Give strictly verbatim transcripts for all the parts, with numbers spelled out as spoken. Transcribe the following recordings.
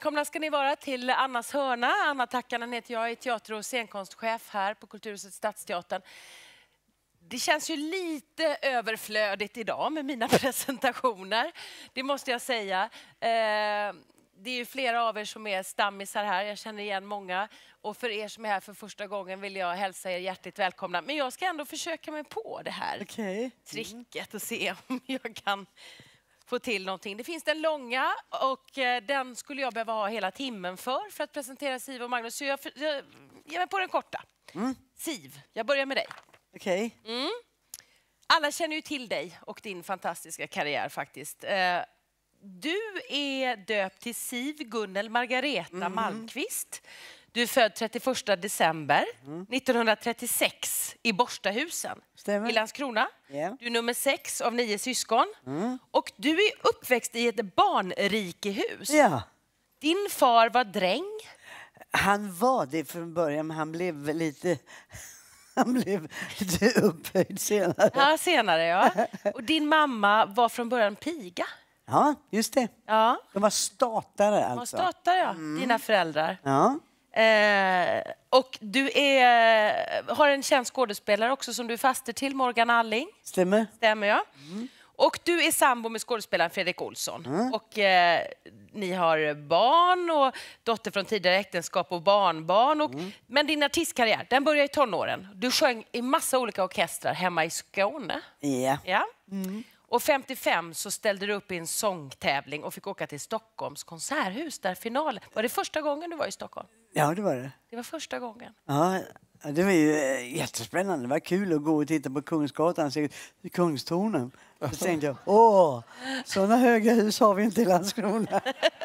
Välkomna ska ni vara till Annas hörna. Anna Tackanen heter jag, är teater- och scenkostchef här på Kulturhuset Stadsteatern. Det känns ju lite överflödigt idag med mina presentationer. Det måste jag säga. Eh, det är ju flera av er som är stammisar här. Jag känner igen många. Och för er som är här för första gången vill jag hälsa er hjärtligt välkomna. Men jag ska ändå försöka mig på det här okay. tricket och se om jag kan få till någonting. Det finns den långa och eh, den skulle jag behöva ha hela timmen för för att presentera Siv och Magnus. Så jag, jag ger mig på den korta. Mm. Siv, jag börjar med dig. Okej. Okay. Mm. Alla känner ju till dig och din fantastiska karriär faktiskt. Eh, du är döpt till Siv Gunnel Margareta mm. Malmqvist. Du är född trettioförsta december mm. nittonhundratrettiosex i Borstahusen. Stämmer. I Landskrona. Yeah. Du är nummer sex av nio syskon. Mm. Och du är uppväxt i ett barnrikehus. Ja. Din far var dräng. Han var det från början, men han blev lite... Han blev lite upphöjd senare. Ja, senare, ja. Och din mamma var från början piga. Ja, just det. Ja. De var statare alltså. De var statare, ja. Mm. Dina föräldrar. Ja. Eh, och du är, har en känd skådespelare också som du är faster till, Morgan Alling. Stämmer. Stämmer, ja. Mm. Och du är sambo med skådespelaren Fredrik Olsson. Mm. Och eh, ni har barn och dotter från tidigare äktenskap och barnbarn. Och, mm. Men din artistkarriär, den börjar i tonåren. Du sjöng i massa olika orkestrar hemma i Skåne. Yeah. Ja. Mm. Och femtiofem så ställde du upp i en sångtävling och fick åka till Stockholms konserthus där finalen. Var det första gången du var i Stockholm? Ja, det var det. Det var första gången. Ja, det var ju jättespännande. Det var kul att gå och titta på Kungsgatan, se Kungstornen. Så tänkte jag, åh, sådana höga hus har vi inte i Landskrona.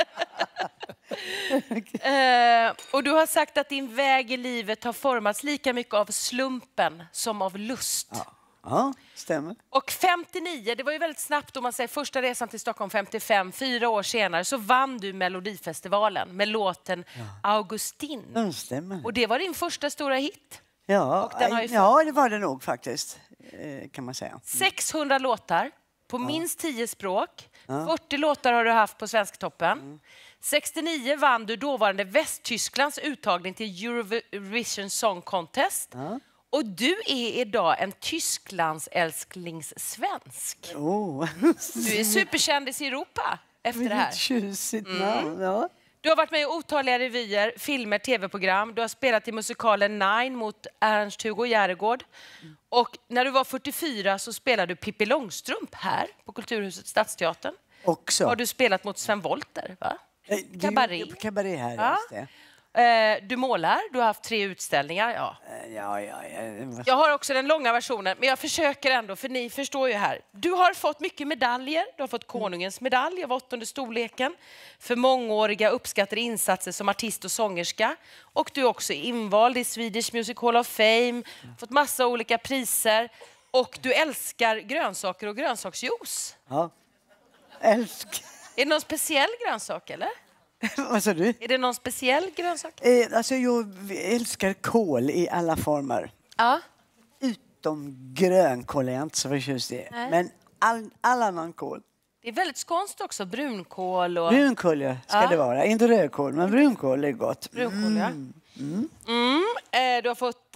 uh, och du har sagt att din väg i livet har formats lika mycket av slumpen som av lust. Ja. Ja, stämmer. Och femtionio, det var ju väldigt snabbt om man säger första resan till Stockholm femtiofem, fyra år senare så vann du Melodifestivalen med låten ja. Augustin. Ja, stämmer. Och det var din första stora hit. Ja, och den har ju ja det var det nog faktiskt, kan man säga. Mm. sexhundra låtar på ja. minst tio språk. Ja. fyrtio låtar har du haft på Svensktoppen. Mm. sextionio vann du dåvarande Västtysklands uttagning till Eurovision Song Contest. Ja. Och du är idag en Tysklands älsklingssvensk. Oh. Du är superkändis i Europa efter det här. Tjusigt namn, ja. Du har varit med i otaliga revyer, filmer, tv-program. Du har spelat i musikalen Nine mot Ernst-Hugo Järegård. Och när du var fyrtiofyra så spelade du Pippi Långstrump här på Kulturhuset Stadsteatern. Också. Har du spelat mot Sven Wollter, va? Cabaret. Cabaret här, ja. just det. Du målar, du har haft tre utställningar. Ja. Ja, ja, ja. Jag har också den långa versionen, men jag försöker ändå, för ni förstår ju här. Du har fått mycket medaljer. Du har fått Konungens medalj av åttonde storleken för mångåriga uppskattade insatser som artist och sångerska. Och du är också invald i Swedish Music Hall of Fame, fått massa olika priser. Och du älskar grönsaker och grönsaksjuice. Ja, älskar. Är det någon speciell grönsak, eller? Vad sa du? Är det någon speciell grönsak? Eh, alltså jag älskar kål i alla former. Ja. Utom grönkål är jag inte så förtjust i. Nej. Men all, all annan kål. Det är väldigt skånskt också, brunkål och... Brunkål, ja, ska ja. det vara. Inte rödkål, men brunkål är gott. Brunkål, mm. ja. Mm. Mm. Eh, du har fått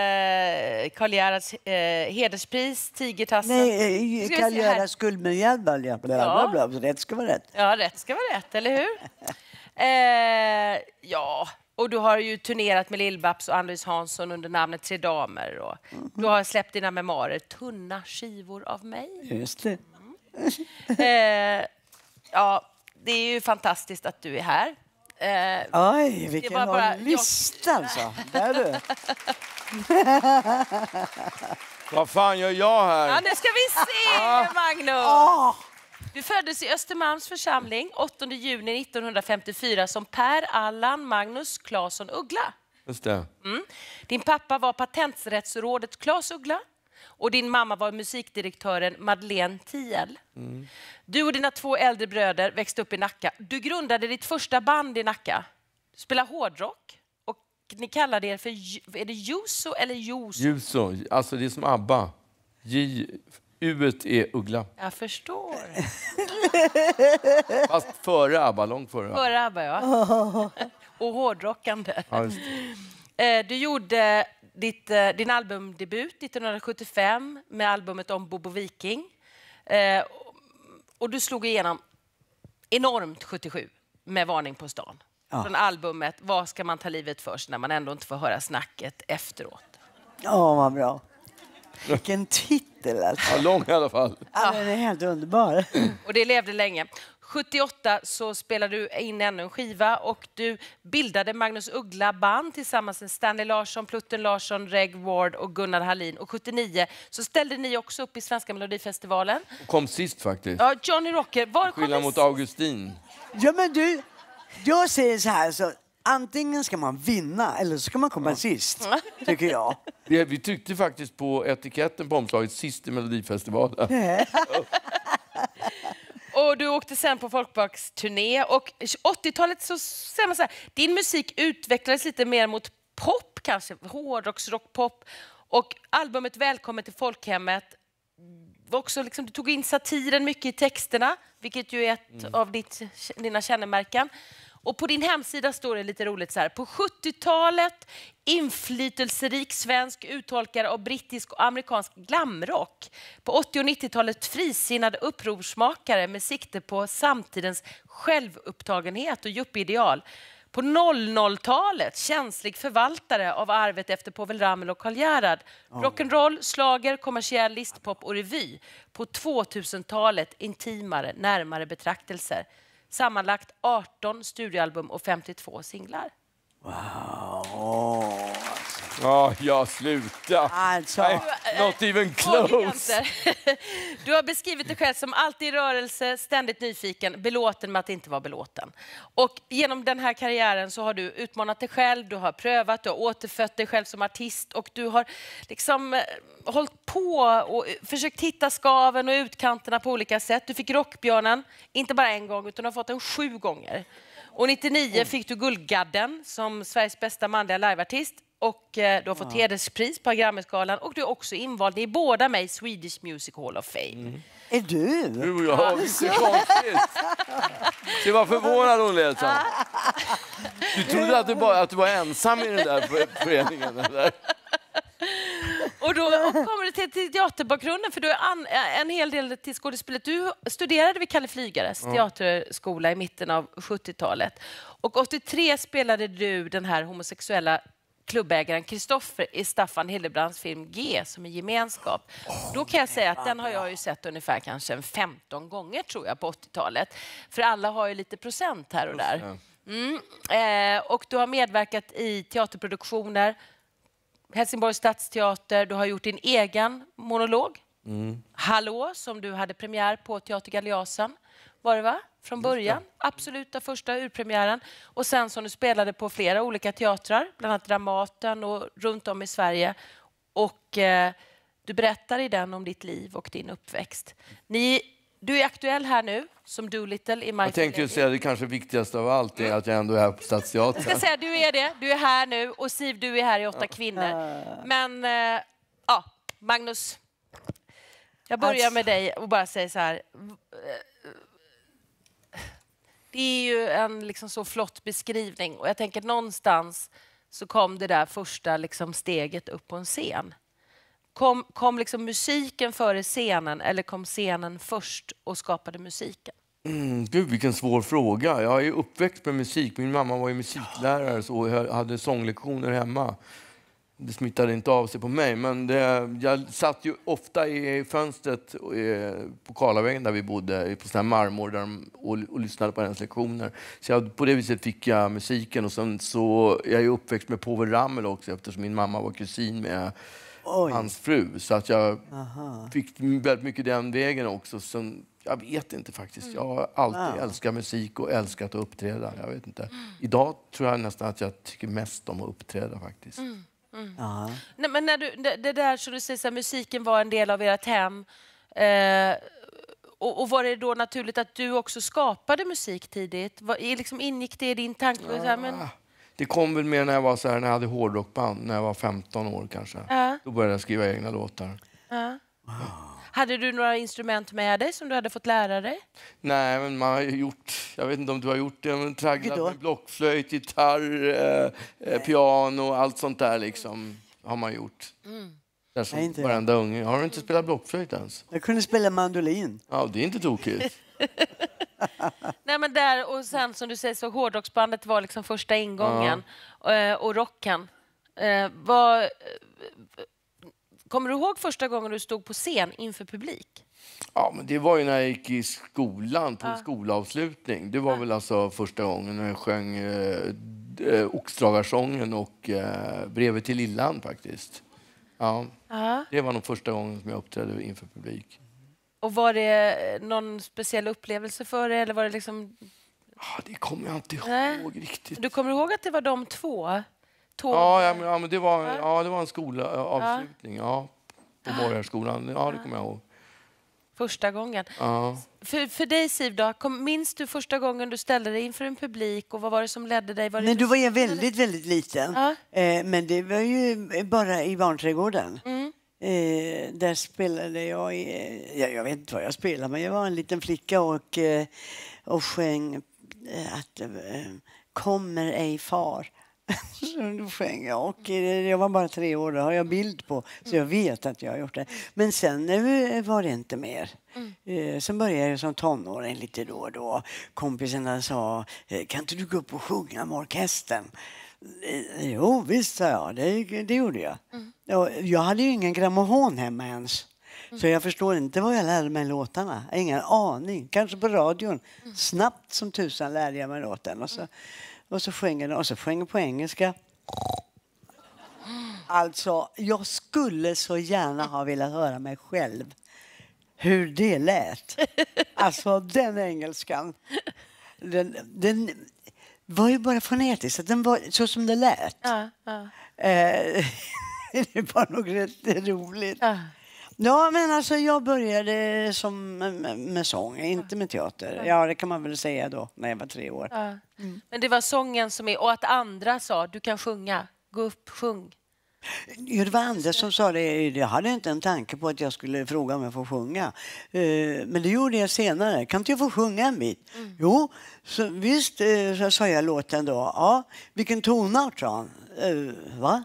eh, Karl Gerhards eh, hederspris, Tigertassen. Nej, eh, Karl Gerhards guldmedalj. Bla, bla, bla, bla, bla. Rätt ska vara rätt. Ja, rätt ska vara rätt, eller hur? eh, ja, och du har ju turnerat med Lill-Babs och Ann-Louise Hansson under namnet Tre damer. Och mm. Du har släppt dina memoarer, Tunna skivor av mig. Just det. Mm. Eh, ja, det är ju fantastiskt att du är här. Eh, Oj, vilken lång bara... lista alltså. Där du. Vad fan gör jag här? Ja, det ska vi se, Magnus. Oh. Du föddes i Östermalms församling åttonde juni nittonhundrafemtiofyra som Per Allan Magnus Claesson Uggla. Just det. Mm. Din pappa var patenträttsrådet Claes Uggla. Och din mamma var musikdirektören Madeleine Thiel. Mm. Du och dina två äldre bröder växte upp i Nacka. Du grundade ditt första band i Nacka. Du spelar hårdrock. Och ni kallade er för... Är det Juso eller Juso? Juso. Alltså det är som ABBA. J... U-et är Uggla. Jag förstår. Fast före ABBA, långt före. Före ABBA, ja. Och hårdrockande. Ja, just det. Du gjorde ditt, din albumdebut nittonhundrasjuttiofem med albumet om Bobo Viking. Och du slog igenom enormt sjuttiosju med Varning på stan. Ja. Från albumet Vad ska man ta livet först när man ändå inte får höra snacket efteråt. Ja, vad bra. Vilken titel alltså. Ja, lång i alla fall. Ja, den är helt underbar. Och det levde länge. sjuttioåtta så spelade du in ännu en skiva och du bildade Magnus Uggla band tillsammans med Stanley Larsson, Plutten Larsson, Reg Ward och Gunnar Hallin. Och sjuttionio så ställde ni också upp i Svenska Melodifestivalen. Och kom sist faktiskt. Ja, Johnny Rocker. Var Skillnad mot Augustin. Ja, men du, jag säger så här, så antingen ska man vinna eller så ska man komma ja. sist, tycker jag. Vi, vi tryckte faktiskt på etiketten på omslaget sist i Melodifestivalen. Och du åkte sen på Folkparksturné och åttiotalet så säger man så här, din musik utvecklades lite mer mot pop kanske, hårdrocksrock, pop. Och albumet Välkommen till folkhemmet var också liksom, du tog in satiren mycket i texterna, vilket ju är ett mm. av ditt, dina kännemärken. Och på din hemsida står det lite roligt så här. På sjuttiotalet inflytelserik svensk uttolkare av brittisk och amerikansk glamrock. På åttio- och nittiotalet frisinnade upprorsmakare med sikte på samtidens självupptagenhet och yuppie-ideal. På noll noll-talet känslig förvaltare av arvet efter Povel Ramel och Karl Gerhard. Rock'n'roll, slager, kommersiell listpop och revy. På tvåtusentalet intimare, närmare betraktelser. Sammanlagt arton studioalbum och femtiotvå singlar. Wow. Ja, jag slutar. Alltså. Nej, not even close. Du har beskrivit dig själv som alltid i rörelse, ständigt nyfiken, belåten med att inte vara belåten. Och genom den här karriären så har du utmanat dig själv, du har prövat, du har återfött dig själv som artist och du har liksom eh, hållit på och försökt hitta skaven och utkanterna på olika sätt. Du fick Rockbjörnen, inte bara en gång utan har fått den sju gånger. Och nittionio fick du Guldgadden som Sveriges bästa manliga liveartist. Och eh, du har fått ja. hederspris på Grammisgalan och du är också invald i båda mig Swedish Music Hall of Fame. Mm. Är du? Du, ja, det är konstigt. Det var förvånad hon lät. Du trodde att du, bara, att du var ensam i den där föreningen, eller? Och då kommer du till, till teaterbakgrunden, för du är an, en hel del till skådespelet. Du studerade vid Kalle Flygares ja. teaterskola i mitten av sjuttiotalet. Och åttiotre spelade du den här homosexuella klubbägaren Kristoffer i Staffan Hildebrands film G som är gemenskap. Oh, då kan jag säga att den har jag ju sett ungefär kanske femton gånger tror jag på åttiotalet. För alla har ju lite procent här och där. Mm. Eh, och du har medverkat i teaterproduktioner, Helsingborgs stadsteater, du har gjort din egen monolog. Mm. Hallå, som du hade premiär på Teater Galeasen. Var det va? Från början. Absoluta första urpremiären. Och sen som du spelade på flera olika teatrar, bland annat Dramaten och runt om i Sverige. Och eh, du berättar i den om ditt liv och din uppväxt. Ni, du är aktuell här nu som Doolittle i My Jag tänkte ju säga det kanske viktigaste av allt är att jag ändå är här på Stadsteatern. Jag ska säga, du är det. Du är här nu och Siv, du är här i Åtta kvinnor. Men eh, ja, Magnus, jag börjar med dig och bara säger så här. Det är ju en liksom så flott beskrivning och jag tänker någonstans så kom det där första liksom steget upp på en scen. Kom, kom liksom musiken före scenen eller kom scenen först och skapade musiken? Mm, gud, vilken svår fråga. Jag är ju uppväxt med musik. Min mamma var ju musiklärare så jag hade sånglektioner hemma. Det smittade inte av sig på mig, men det, jag satt ju ofta i fönstret på Karlavägen där vi bodde, på sån här marmor där de, och, och lyssnade på hennes lektioner. Så jag, på det viset fick jag musiken och sen så jag är ju uppväxt med Povel Ramel också eftersom min mamma var kusin med Oj. hans fru. Så att jag Aha. fick väldigt mycket den vägen också. Så jag vet inte faktiskt. Jag har alltid wow. älskat musik och älskat att uppträda. Jag vet inte. Idag tror jag nästan att jag tycker mest om att uppträda faktiskt. Mm. Mm. Nej, men när du, det, det där så du säger så här, musiken var en del av ert hem eh, och, och var det då naturligt att du också skapade musik tidigt? Var, liksom ingick det i din tanke? Ja. Så här, men... Det kom väl mer när jag var så här, när jag hade hårdrockband när jag var femton år kanske. Ja. Då började jag skriva egna låtar. Ja. Wow. Hade du några instrument med dig som du hade fått lära dig? Nej, men man har ju gjort, jag vet inte om du har gjort det, men tragglat då? med blockflöjt, gitarr, eh, eh, piano, allt sånt där liksom har man gjort. Mm. Där som Nej, inte varenda unge. Har du inte spelat blockflöjt ens? Jag kunde spela mandolin. Ja, det är inte tokigt. Nej, men där, och sen som du säger så hårdrocksbandet var liksom första ingången. Ja. Och rocken. Eh, var, kommer du ihåg första gången du stod på scen inför publik? Ja, men det var ju när jag gick i skolan på Ja. skolavslutning. Det var väl alltså första gången när jag sjöng eh, Oxdragarsången och eh, Brevet till Lillan faktiskt. Ja. Ja. Det var nog första gången som jag uppträdde inför publik. Och var det någon speciell upplevelse för dig? Eller var det liksom... Ah, det kommer jag inte ihåg Nej. riktigt. Du kommer ihåg att det var de två? Tåg... Ja, ja, men, ja, men det var, Ja. ja, det var en skolavslutning. Ja. På Borgarskolan. Ja, det kommer jag ihåg. Första gången. Ja. För, för dig, Siv, då, kom, minns du första gången du ställde dig inför en publik? Och vad var det som ledde dig? Var det Men du... då var jag väldigt, väldigt liten. Ja. Eh, men det var ju bara i barnträdgården. Mm. Eh, där spelade jag, i, ja, jag vet inte vad jag spelade, men jag var en liten flicka och, eh, och sjöng eh, att eh, kommer ej far. Så då sjöng jag och eh, jag var bara tre år, det har jag bild på, så jag vet att jag har gjort det. Men sen eh, var det inte mer. Mm. Eh, sen började jag som tonåring lite då och då. Kompisarna sa, eh, kan inte du gå upp och sjunga med orkestern? Eh, Jo, visst, sa jag. Det, det gjorde jag. Mm. Ja, jag hade ju ingen grammofon hemma ens. Så jag förstår inte vad jag lärde mig låtarna. Jag har ingen aning. Kanske på radion. Snabbt som tusan lärde jag mig låten. Och så, och så sjöng jag, och så sjöng jag på engelska. Alltså, jag skulle så gärna ha velat höra mig själv. Hur det lät. Alltså, den engelskan. Den... den var ju bara fonetiskt, den var så som det lät. Ja, ja. Eh, det var nog rätt roligt. Ja. Ja, men alltså jag började som med, med sång, inte med teater. Ja, det kan man väl säga då, när jag var tre år. Ja. Men det var sången som är... Och att andra sa, du kan sjunga. Gå upp, sjung. Ja, det var andra som sa det. Jag hade inte en tanke på att jag skulle fråga om jag får sjunga. Eh, men det gjorde jag senare. Kan inte jag få sjunga en bit? Mm. Jo, så, visst, eh, så sa jag låten då. Ja, vilken tonart, sa han. Eh, va?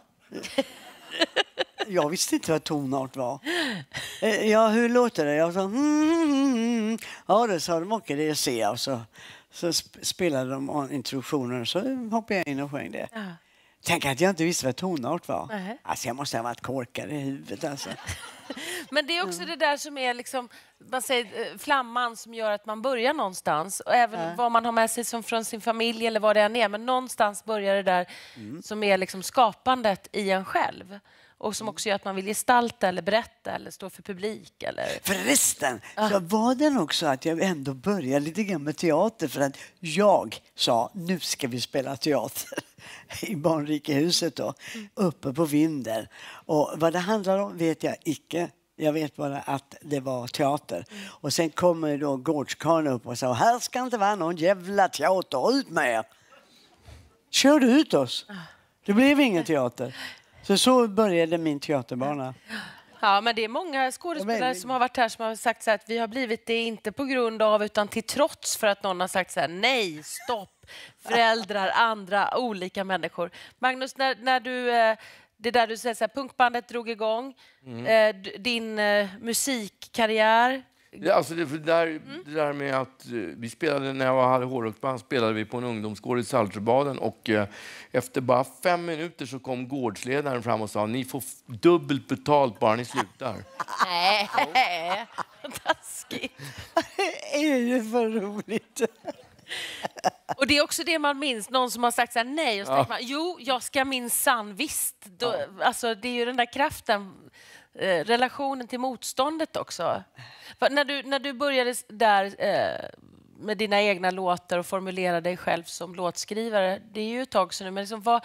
Jag visste inte vad tonart var. Eh, ja, hur låter det? Jag sa, mm, mm, mm. Ja, det sa de, okej, det är C. Och så, så sp- spelade de introduktionen och så hoppade jag in och sjöng det. Ja. Tänk att jag inte visste vad tonart var. Nej. Alltså jag måste ha varit korkad i huvudet. Alltså. Men det är också det där som är liksom, man säger, eh, flamman som gör att man börjar någonstans. Och även Ja. vad man har med sig som från sin familj eller vad det än är. Men någonstans börjar det där som är liksom skapandet i en själv. Och som också gör att man vill gestalta eller berätta eller stå för publik. Eller... Förresten så var det nog så att jag ändå började lite grann med teater. För att jag sa, nu ska vi spela teater. I Barnrikehuset då, uppe på Vinder. Och vad det handlar om vet jag icke. Jag vet bara att det var teater. Mm. Och sen kommer då gårdskarlen upp och sa, här ska inte vara någon jävla teater, ut med er. Körde ut oss. Det blev ingen teater. Så så började min teaterbana. Ja, men det är många skådespelare som har varit här som har sagt så här att vi har blivit det inte på grund av utan till trots för att någon har sagt så här, nej, stopp. Föräldrar, andra, olika människor. Magnus, när, när du, det där du säger så här, punkbandet drog igång, mm. din uh, musikkarriär. Ja, alltså det, för det, där, mm. det där med att uh, vi spelade, när jag hade hårdrocksband spelade vi på en ungdomsgård i Saltsjöbaden och uh, efter bara fem minuter så kom gårdsledaren fram och sa, ni får f- dubbelt betalt bara ni slutar. Nej, taskigt. Det är ju för roligt. Och det är också det man minns, någon som har sagt så här, nej och så tänker man, jo, jag ska minsann visst. Då, ja. Alltså det är ju den där kraften, eh, relationen till motståndet också. För när du när du började där eh, med dina egna låtar och formulera dig själv som låtskrivare, det är ju ett tag sedan nu, men liksom, vad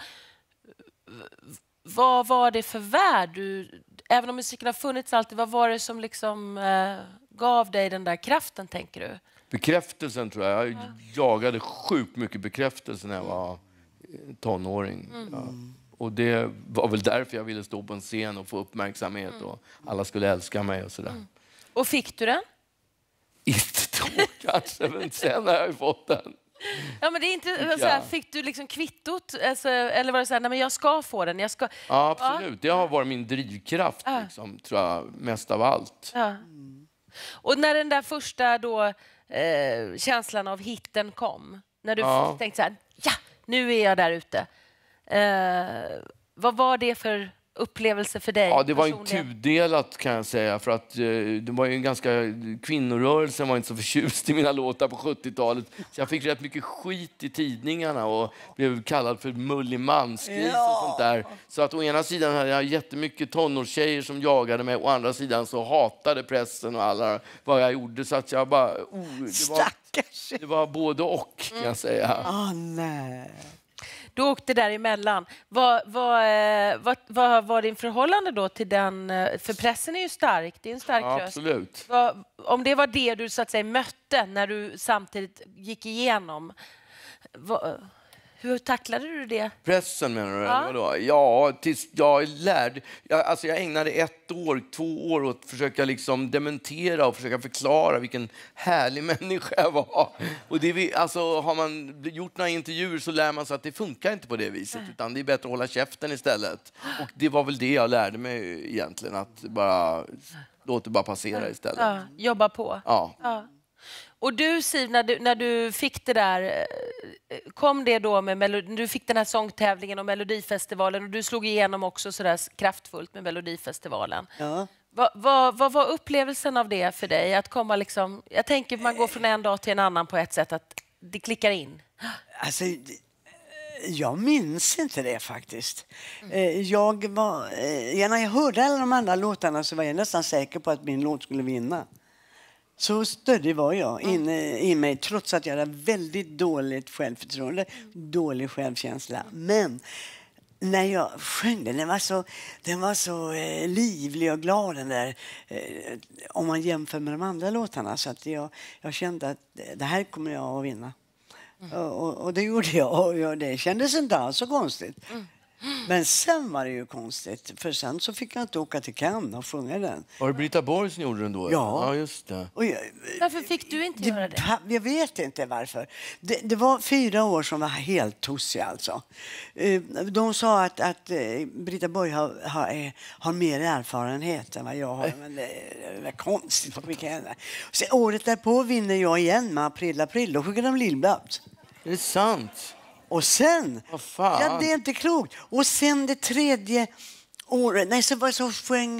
vad var det för värld du, även om musiken har funnits alltid, vad var det som liksom eh, gav dig den där kraften, tänker du? Bekräftelsen tror jag. Jag jagade sjukt mycket bekräftelse när jag var tonåring. Mm. Ja. Och det var väl därför jag ville stå på en scen och få uppmärksamhet. Mm. Och alla skulle älska mig och sådär. Mm. Och fick du den? Inte då kanske, men sen har jag ju fått den. Ja, men det är inte så här, fick du liksom kvittot? Alltså, eller var det så här, nej men jag ska få den, jag ska... Ja, absolut. Det har varit min drivkraft, Ja. liksom, tror jag, mest av allt. Ja. Och när den där första då, eh, känslan av hitten kom, när du Ja. tänkte så här, ja, nu är jag där ute. Eh, vad var det för upplevelse för dig? Ja, det var ju personligen? tudelat kan jag säga, för att eh, det var ju en ganska, kvinnorörelsen var inte så förtjust i mina låtar på sjuttiotalet. Så jag fick rätt mycket skit i tidningarna och blev kallad för mullig mansgris Ja. och sånt där. Så att å ena sidan hade jag jättemycket tonårstjejer som jagade mig, å andra sidan så hatade pressen och alla vad jag gjorde, så att jag bara... Oh, det, var, Stackars. det var både och kan jag säga. Ah, nej. Du åkte däremellan. Vad, vad, eh, vad, vad var din förhållande då till den? eh, För pressen är ju stark, det är en stark Ja, röst. absolut. Vad, om det var det du så att säga mötte när du samtidigt gick igenom, vad, hur tacklade du det? Pressen menar du? Ja. Eller vadå? Ja, tills jag lärde... Jag, alltså jag ägnade ett år, två år åt att försöka liksom dementera och försöka förklara vilken härlig människa jag var. Och det vi, alltså, har man gjort några intervjuer så lär man sig att det funkar inte på det viset. Utan det är bättre att hålla käften istället. Och det var väl det jag lärde mig egentligen. Att bara låta det bara passera istället. Ja, jobba på. Ja. Ja. Och du, Siv, när du, när du fick det där, eh, kom det då med Melodi, du fick den här sångtävlingen och Melodifestivalen och du slog igenom också så där kraftfullt med Melodifestivalen. Ja. Vad, vad, vad var upplevelsen av det för dig? Att komma liksom, jag tänker man går från en dag till en annan på ett sätt, att det klickar in. Alltså, jag minns inte det faktiskt. Mm. Jag var, ja, när jag hörde alla de andra låtarna så var jag nästan säker på att min låt skulle vinna. Så stöddig var jag in, i mig, trots att jag hade väldigt dåligt självförtroende, dålig självkänsla. Men när jag sjöng den, den var så, den var så eh, livlig och glad den där, eh, om man jämför med de andra låtarna. Så att jag, jag kände att det här kommer jag att vinna. Mm. Och, och det gjorde jag, och jag, det kändes inte alls så konstigt. Mm. Men sen var det ju konstigt, för sen så fick jag inte åka till Cannes och sjunga den. Var det Britta Borg som gjorde den då? Ja. Ja, just det. Och jag, Varför fick du inte göra det? Jag vet inte varför. Det, det var fyra år som var helt tossiga alltså. De sa att, att Britta Borg har, har, har mer erfarenhet än vad jag har. Men det är konstigt. Så året därpå vinner jag igen med April April. Då skickade de Lill-Blad. Är det sant? Och sen, Vad fan? ja, det är inte klokt. Och sen det tredje året, nej, så var det så sjöng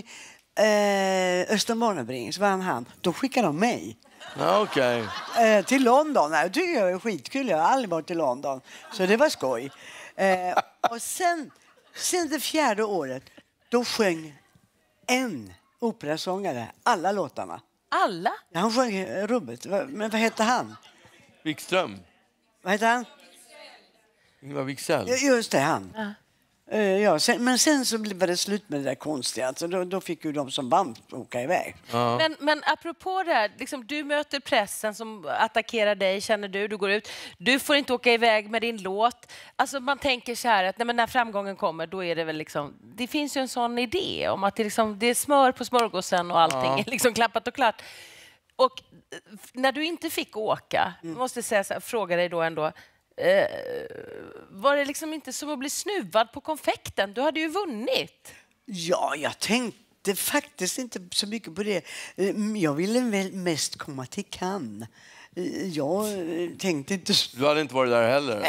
eh, Östen Barnebring, så vann han. Då skickade de mig. Ja, okej. Eh, till London. Det tycker jag är skitkul. Jag har aldrig varit i London. Så det var skoj. Eh, och sen, sen det fjärde året, då sjöng en operasångare alla låtarna. Alla? Ja, han sjöng eh, rubbet. Men vad hette han? Wikström. Vad hette han? Ingvar Wicksell. Ja, just det, han. Ja. Uh, ja, sen, men sen så blev det slut med det där konstiga. Alltså, då, då fick ju de som band åka iväg. Ja. Men, men apropå det här, liksom, du möter pressen som attackerar dig, känner du, du går ut. Du får inte åka iväg med din låt. Alltså man tänker så här att nej, men när framgången kommer, då är det väl liksom, det finns ju en sån idé om att det, liksom, det är smör på smörgåsen och allting Ja. är liksom klappat och klart. Och när du inte fick åka, mm. måste säga så här, fråga dig då ändå, Eh, var det liksom inte som att bli snuvad på konfekten? Du hade ju vunnit. Ja, jag tänkte faktiskt inte så mycket på det. Eh, Jag ville väl mest komma till Cannes. Eh, Jag eh, tänkte inte så. Du hade inte varit där heller?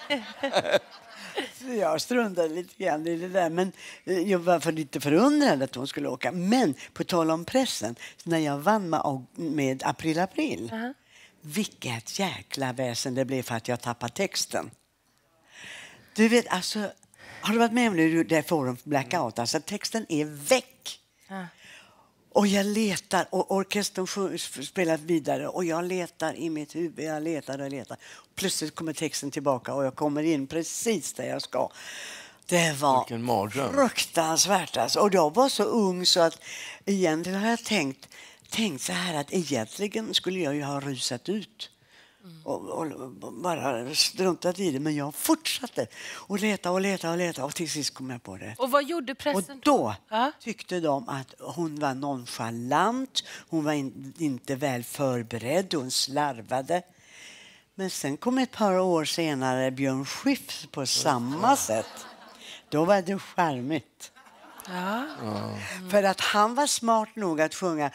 Jag struntade lite grann i det där. Men eh, jag var för lite förundrad att hon skulle åka. Men på tal om pressen, när jag vann med, med April April. Uh-huh. Vilket jäkla väsen det blev för att jag tappade texten. Du vet, alltså, har du varit med om det där forum blackout? Alltså texten är väck. Ja. Och jag letar och orkestern spelar vidare och jag letar i mitt huvud, jag letar och letar. Plötsligt kommer texten tillbaka och jag kommer in precis där jag ska. Det var fruktansvärt alltså. Och jag var så ung så att egentligen har jag tänkt tänkt så här att egentligen skulle jag ju ha rusat ut Och, och, och bara struntat i det. Men jag fortsatte och leta och leta och leta och till sist kom jag på det. Och vad gjorde pressen? Och då ja? tyckte de att hon var nonchalant, hon var in, inte väl förberedd, hon slarvade. Men sen kom ett par år senare Björn Skifs på samma sätt. Då var det charmigt. Ja. Mm. För att han var smart nog att sjunga.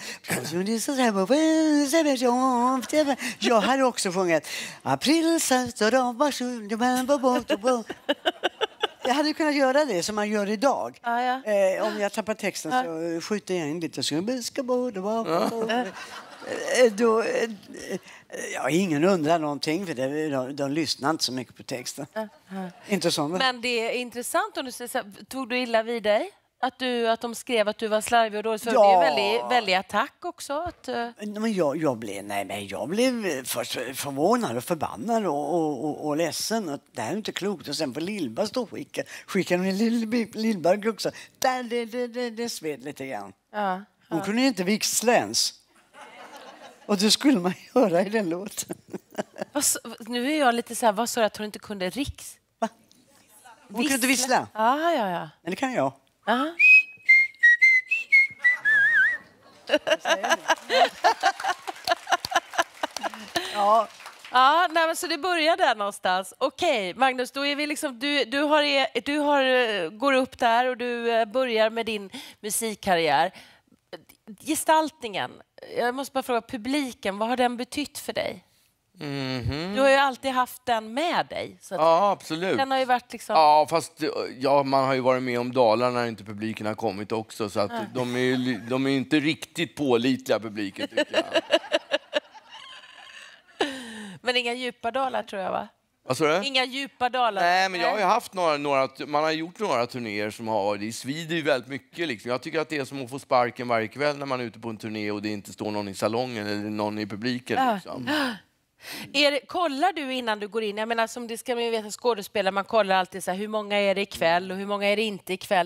Jag hade också sjungit April. Jag hade kunnat göra det som man gör idag. Ja, ja. Eh, om jag tappar texten ja. så skjuter jag in lite. Så då, eh, ja, ingen undrar någonting för det, de, de lyssnar inte så mycket på texten. Ja, ja. Inte så. Men det är intressant om du säger, tog du illa vid dig? Att, du, att de skrev att du var slarvig och dålig. För ja. Det är en väldigt, väldigt attack också. Att, uh... men jag, jag, blev, nej, men jag blev först förvånad och förbannad och, och, och, och ledsen. Och det här är inte klokt. Och sen på Lillberg stå och skicka. Skickade hon en Lillberg också. Där, det, det, det, det sved lite grann. Ja, hon ja. kunde inte vixla ens. Och det skulle man göra i den låten. Så, nu är jag lite så här, vad sa jag att hon inte kunde riks? Va? Hon kunde inte vissla? Ja, ja, ja. Men det kan jag. Aha. ja. Ja, nej, men så det börjar där någonstans. Okej, Magnus, då är vi liksom, du, du, har, du har, går upp där och du börjar med din musikkarriär. Gestaltningen, jag måste bara fråga publiken, vad har den betytt för dig? Mm-hmm. Du har ju alltid haft den med dig. Så ja, absolut. Den har ju varit liksom... Ja, fast ja, man har ju varit med om Dalarna när inte publiken har kommit också. Så att ja. de, är, de är inte riktigt pålitliga, publiken, tycker jag. Men inga djupa dalar, tror jag, va? Vad sa du? Inga djupa dalar. Nej, men jag har ju haft några, några, man har gjort några turnéer som har, det svider ju väldigt mycket liksom. Jag tycker att det är som att få sparken varje kväll när man är ute på en turné och det inte står någon i salongen eller någon i publiken. Ja. Liksom. Är det, kollar du innan du går in? Jag menar, som det ska man ju veta, skådespelare, man kollar alltid så här, hur många är det ikväll och hur många är det inte ikväll.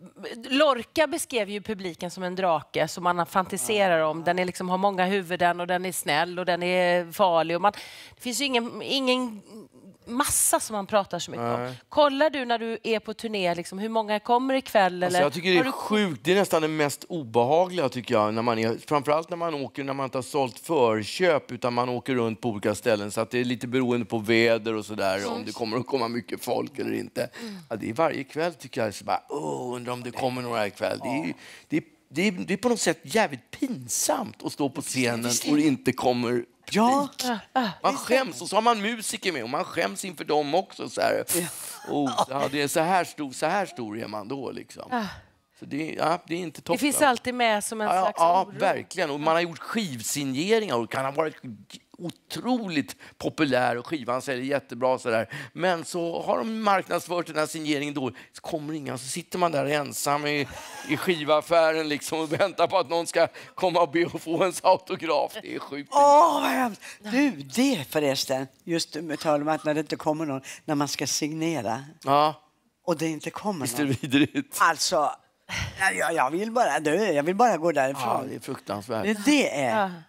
Lorca beskrev ju publiken som en drake som man fantiserar om. Den är liksom, har många huvuden och den är snäll och den är farlig. Och man, det finns ju ingen, ingen massa som man pratar så mycket Nej. om. Kollar du när du är på turné liksom, hur många kommer ikväll? Alltså, eller? Jag tycker det är du... sjukt. Det är nästan det mest obehagliga, tycker jag. När man är, framförallt när man åker, när man inte har sålt förköp utan man åker runt på olika ställen. Så att det är lite beroende på väder och sådär. Mm. Om det kommer att komma mycket folk eller inte. Mm. Ja, det är varje kväll, tycker jag. Så bara, åh, undrar om det kommer några ikväll. Det är, det är, det är, det är på något sätt jävligt pinsamt att stå på scenen och det inte kommer... Ja. Man skäms och så har man musiker med och man skäms inför dem också så här. Oh, ja, det är så här stor, så här stor är man då liksom. Så det, ja, det är inte toppen. Det finns alltid med som en ja, slags ja, oro. verkligen. Och man har gjort skivsigneringar och kan ha varit otroligt populär och skivan säljer jättebra så där. Men så har de marknadsfört den här signeringen då, så kommer ingen, så sitter man där ensam i, i skivaffären liksom och väntar på att någon ska komma och be och få ens autograf. Det är sjukt. Åh, vad hemskt. Du, det förresten, just med tal om att när det inte kommer någon, när man ska signera. Ja. Och det inte kommer Visst är någon. det vidrigt. Alltså, jag, jag vill bara dö, jag vill bara gå därifrån. Ja, det är fruktansvärt. Det, det är... Ja.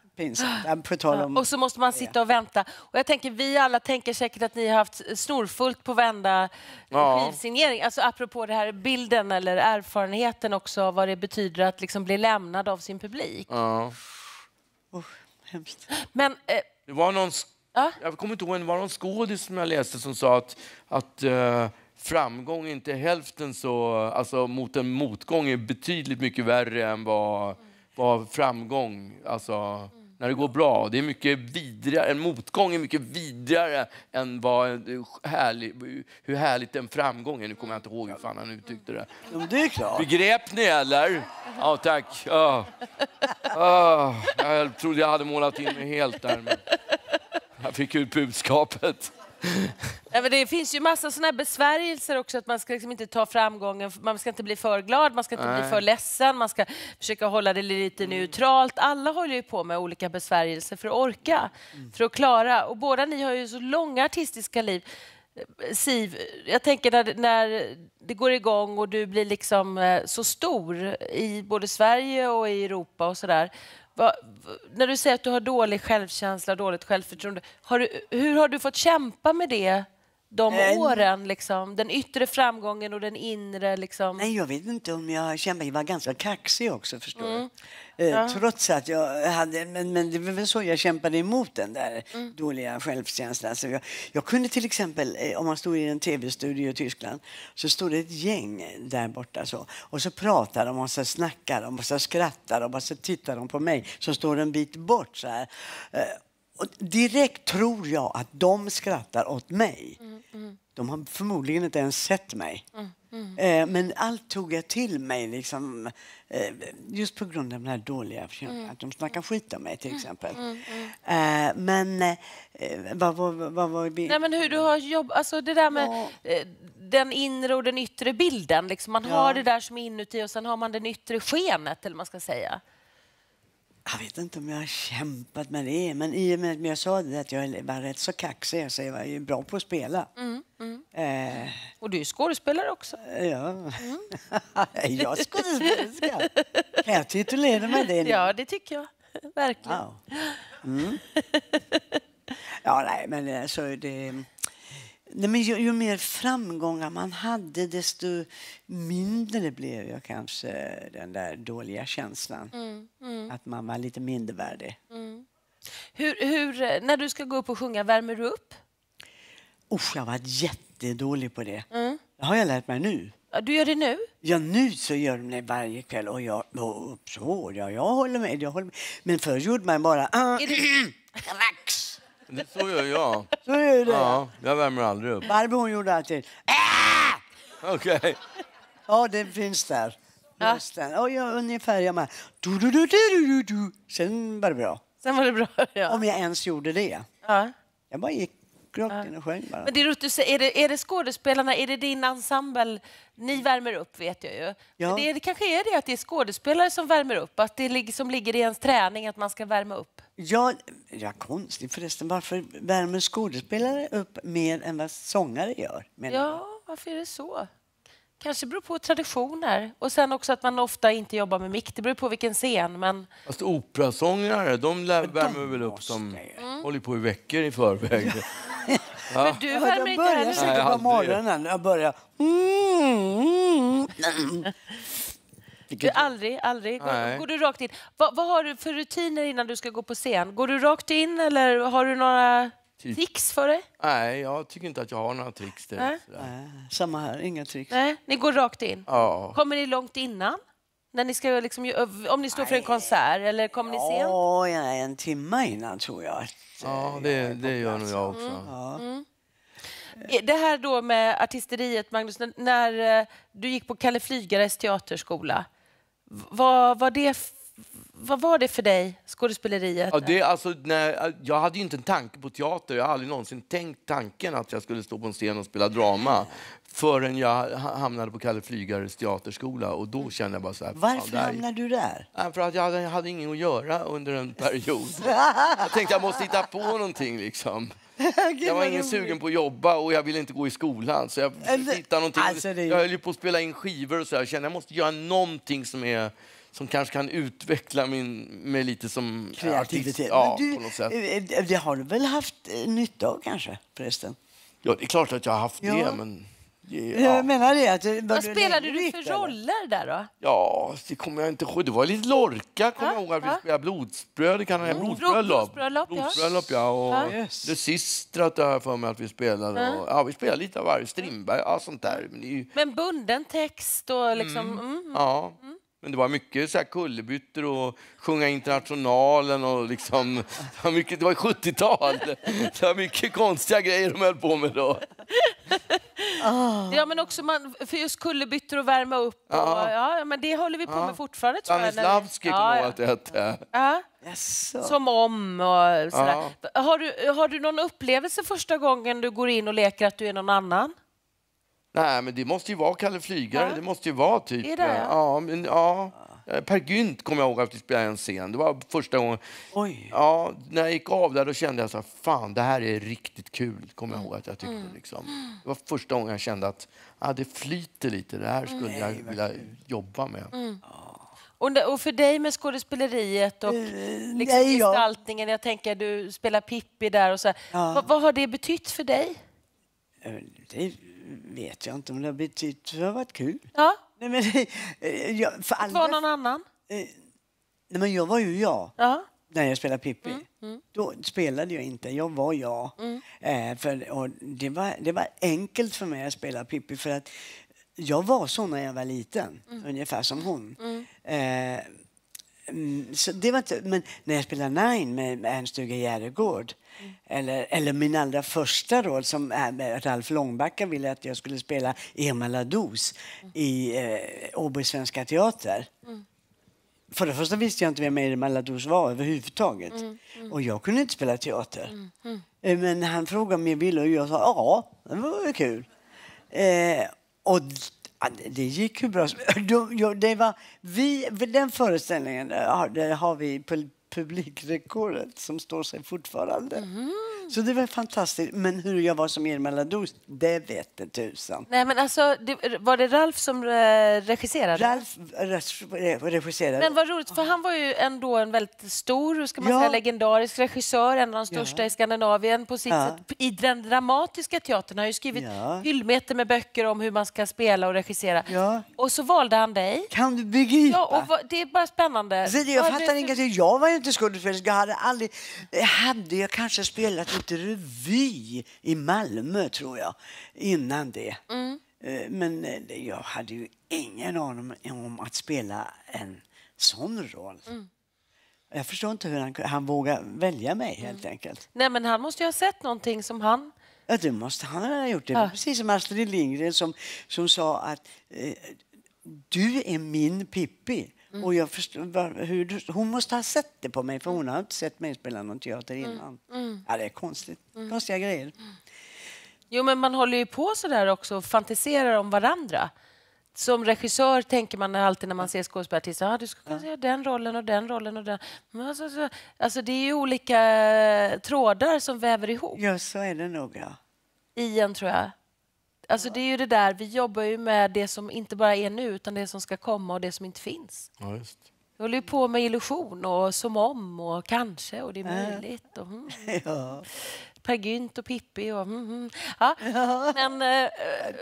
Om... Och så måste man sitta och vänta. Och jag tänker, vi alla tänker säkert att ni har haft snorfullt på vända ja. skivsignering. Alltså apropå det här bilden eller erfarenheten också, vad det betyder att liksom bli lämnad av sin publik. Ja. Oh, hemskt. Men, eh... det var någon, ja? jag kommer inte ihåg, det var någon skådis som jag läste som sa att, att uh, framgång inte är hälften så, alltså mot en motgång är betydligt mycket värre än vad, vad framgång, alltså när det går bra. Det är mycket vidrigare, en motgång är mycket vidrigare än vad härlig, hur härligt en framgång är. Nu kommer jag inte ihåg hur fan han uttryckte det. Ja, det är klart. Begrep ni eller? Ja, tack. Oh. Oh. Jag trodde jag hade målat in mig helt där, men jag fick ut budskapet. Ja, men det finns ju massa såna här besvärjelser också, att man ska liksom inte ta framgången, man ska inte bli för glad, man ska inte Nej. bli för ledsen, man ska försöka hålla det lite neutralt. Alla håller ju på med olika besvärjelser för att orka, mm. för att klara. Och båda ni har ju så långa artistiska liv. Siv, jag tänker när, när det går igång och du blir liksom så stor i både Sverige och i Europa och sådär. Va, när du säger att du har dålig självkänsla, dåligt självförtroende, har du, hur har du fått kämpa med det de äh, åren? Liksom? Den yttre framgången och den inre? Liksom. Nej, jag vet inte om jag kämpade. Jag var ganska kaxig också, förstår Mm. du. Eh, Ja. Trots att jag hade... Men, men det var väl så jag kämpade emot den där Mm. dåliga självkänslan. Så jag, jag kunde till exempel, eh, om man stod i en tv-studio i Tyskland, så stod det ett gäng där borta så. Och så pratar de och så snackar de och så skrattar de och så tittar de på mig som står en bit bort så här. Eh, och direkt tror jag att de skrattar åt mig. Mm, mm. De har förmodligen inte ens sett mig. Mm, mm. Eh, men allt tog jag till mig liksom, eh, just på grund av den här dåliga Mm. att de snackar skit om mig till exempel. Mm, mm. Eh, men eh, vad var vad var vi? Nej, men hur du har jobb, alltså det där med Ja. eh, den inre och den yttre bilden. Liksom man Ja. har det där som är inuti och sen har man den yttre skenet, eller man ska säga. Jag vet inte om jag har kämpat med det, men i och med att jag sa det att jag var rätt så kaxig så jag var ju bra på att spela. Mm, mm. Eh, Och du är skådespelare också. ja. Mm. jag är skådespelerska. Kan jag titulera mig det nu? Ja, det tycker jag. Verkligen. Wow. Mm. Ja, nej, men alltså det... Nej, men ju, ju mer framgångar man hade, desto mindre blev jag kanske den där dåliga känslan. Mm, mm, Att man var lite mindervärdig. mm. Hur, hur, när du ska gå upp och sjunga, värmer du upp? Usch, jag var jättedålig på det. Mm. Det har jag lärt mig nu. Ja, du gör det nu? Ja, nu så gör de det varje kväll. Och jag, och, så, ja, jag håller med, jag håller med. Men förr gjorde man bara... Uh, Är det... rax. Det, så gör jag. Så är det. Ja, jag värmer aldrig upp. Barbro, hon gjorde alltid... Ah! Okej. Ja, det finns där. Ja. Rösten. Ja, ja, ungefär. Jag med. Du, du, du, du, du, du. Sen var det bra. Sen var det bra. Ja. Om jag ens gjorde det. Ja. Jag bara gick rakt in och sjöng bara. Men det är, du säger, är, det, är det skådespelarna, är det din ensemble? Ni värmer upp, vet jag ju. Ja. Men det, är, det kanske är det att det är skådespelare som värmer upp, att det ligger, som ligger i ens träning att man ska värma upp. Ja, ja, konstigt förresten. Varför värmer skådespelare upp mer än vad sångare gör? menar jag? Ja, varför är det så? Kanske beror på traditioner. Och sen också att man ofta inte jobbar med mick. Det beror på vilken scen. Men... Fast operasångare, de lär, Men värmer de väl upp måste som ju. håller på i veckor i förväg. Men du Ja, värmer jag inte börjar heller. Nej, säkert på aldrig. morgonen. Jag börjar... Mm, mm. Du, aldrig, aldrig. Nej. Går, går du rakt in? Va, vad har du för rutiner innan du ska gå på scen? Går du rakt in eller har du några Typ. tricks för dig? Nej, jag tycker inte att jag har några tricks Nej. direkt. sådär. Nej, samma här, inga tricks. Nej, ni går rakt in. Ja. Kommer ni långt innan? När ni ska liksom, om ni står för en konsert eller kommer ni sent? Ja, ja, en timme innan tror jag. att, Ja, eh, det, jag är på det gör plats. nog jag också. Ja. Det här då med artisteriet, Magnus, när, när eh, du gick på Kalle Flygares teaterskola, vad, vad, det, f- vad var det för dig, skådespeleriet? Ja, det, alltså, när, jag hade ju inte en tanke på teater. Jag har aldrig någonsin tänkt tanken att jag skulle stå på en scen och spela drama förrän jag ha- hamnade på Kalle Flygares teaterskola. Och då kände jag bara så här... fan, Varför där är- hamnade du där? Ja, för att jag hade, jag hade ingen att göra under en period. Jag tänkte jag måste hitta på någonting liksom. Jag var ingen sugen på att jobba och jag ville inte gå i skolan. Så jag försökte hitta någonting. Alltså, det är ju- Jag höll ju på att spela in skivor och så. Jag kände jag måste göra någonting som är... Som kanske kan utveckla min, mig lite som Kreativitet. artist. Ja, Men du, på något sätt. eh, det har du väl haft eh, nytta av kanske, förresten? Ja, det är klart att jag har haft Ja. det, men... Ja, Jag menar det. Att, det- var Vad du spelade du längre för gick, eller? roller där då? ja, det kommer jag inte ihåg. Det var lite Lorca, kommer Ja, jag ihåg. Att vi ja. spelade blodsbröd, kan jag Mm. blodsbröllop. Blodsbröllop, ja. Blodsbröllop, ja. Och Ja. Yes. det Sistrat har jag för mig att vi spelade. Ja. Och, ja, vi spelade lite av varje. Strindberg, ja, sånt där. Men det är ju, Men bunden text och liksom... Mm. Mm. ja. Men det var mycket så här kullerbyttor och sjunga Internationalen och liksom... Det var, mycket, det var sjuttiotal. Det var mycket konstiga grejer de höll på med då. Ja, men också man, för just kullerbyttor och värma upp. Och, Ja. ja, men det håller vi på Ja. med fortfarande, tror jag. när vi- Stanislavski kommer ja, jag ihåg ja. att det hette. Ja. Jaså. Som om och sådär. Har, du, har du någon upplevelse första gången du går in och leker att du är någon annan? Nej, men det måste ju vara Kalle Flygare. Ja. Det måste ju vara typ... Det är det, ja. ja, men, ja. Per Gynt kommer jag ihåg att vi spelade en scen. Det var första gången... Oj. Ja, när jag gick av där då kände jag så här, fan, det här är riktigt kul. Kommer jag ihåg att jag tyckte. Mm. Liksom. Det var första gången jag kände att ah, det flyter lite. Det här skulle jag vilja jobba med. Mm. Och, och för dig med skådespeleriet och liksom nej, jag- gestaltningen, jag tänker du spelar Pippi där och så. Ja. Vad, vad har det betytt för dig? Eh, Det vet jag inte om det har betytt. Det har varit kul. Ja, Nej, men, eh, jag, för att vara alla, någon annan? nej, men jag var ju jag. Ja. När jag spelade Pippi. Då spelade jag inte, jag var jag. Eh, för, och det, var, det var enkelt för mig att spela Pippi för att jag var så när jag var liten. Ungefär som hon. Eh, mm, så det var inte, men när jag spelade Nine med Ernst-Hugo Järegård eller, eller min allra första roll som äh, med Ralf Långbacka ville att jag skulle spela Irma Lados i eh, Åby Svenska Teater. För det första visste jag inte vem Irma Lados var överhuvudtaget. Mm, mm. Och jag kunde inte spela teater. Mm, mm. Men han frågade om jag ville och jag sa ja, det var väl kul. Eh, och ja, det gick ju bra. Det var, vi, den föreställningen där har vi publikrekordet som står sig fortfarande. Mm. Så det var fantastiskt. Men hur jag var som Irma Lados, det vet inte tusan. Nej, men alltså, det, var det Ralf som eh, regisserade? Ralf regisserade. Men vad roligt, för han var ju ändå en väldigt stor, ska man Ja. säga, legendarisk regissör, en av de största Ja. i Skandinavien på sitt Ja. sätt. I den dramatiska teatern har ju skrivit Ja. hyllmeter med böcker om hur man ska spela och regissera. Ja. Och så valde han dig. Kan du begripa? Ja, och vad, det är bara spännande. Så det, jag Vad är fattar det för- ingenting. Jag var ju inte skådespelerska. Jag hade aldrig... Hade jag kanske spelat lite revy i Malmö, tror jag, innan det. Mm. Eh, Men eh, jag hade ju ingen aning om att spela en sån roll. Mm. Jag förstår inte hur han, han vågar välja mig, helt enkelt. Nej, men han måste ju ha sett någonting som han... Ja, det måste han ha gjort. Det Ja. var precis som Astrid Lindgren som, som sa att eh, du är min Pippi. Mm. Och jag förstår, var, hur, du- hon måste ha sett det på mig, för hon har inte sett mig spela någon teater innan. Mm. Ja, det är konstigt. Konstiga grejer. Jo, men man håller ju på så där också och fantiserar om varandra. Som regissör tänker man alltid när man ser skådespelartister, ah, du ska kunna göra den rollen och den rollen och den. Men alltså, så, alltså det är ju olika trådar som väver ihop Ja, så är det nog, ja. i en, tror jag. Alltså det är ju det där, vi jobbar ju med det som inte bara är nu utan det som ska komma och det som inte finns. Ja, just. Vi håller ju på med illusion och som om och kanske och det är möjligt. Och, mm. ja. Per Gynt och Pippi och... Mm, mm. Ja. Men eh,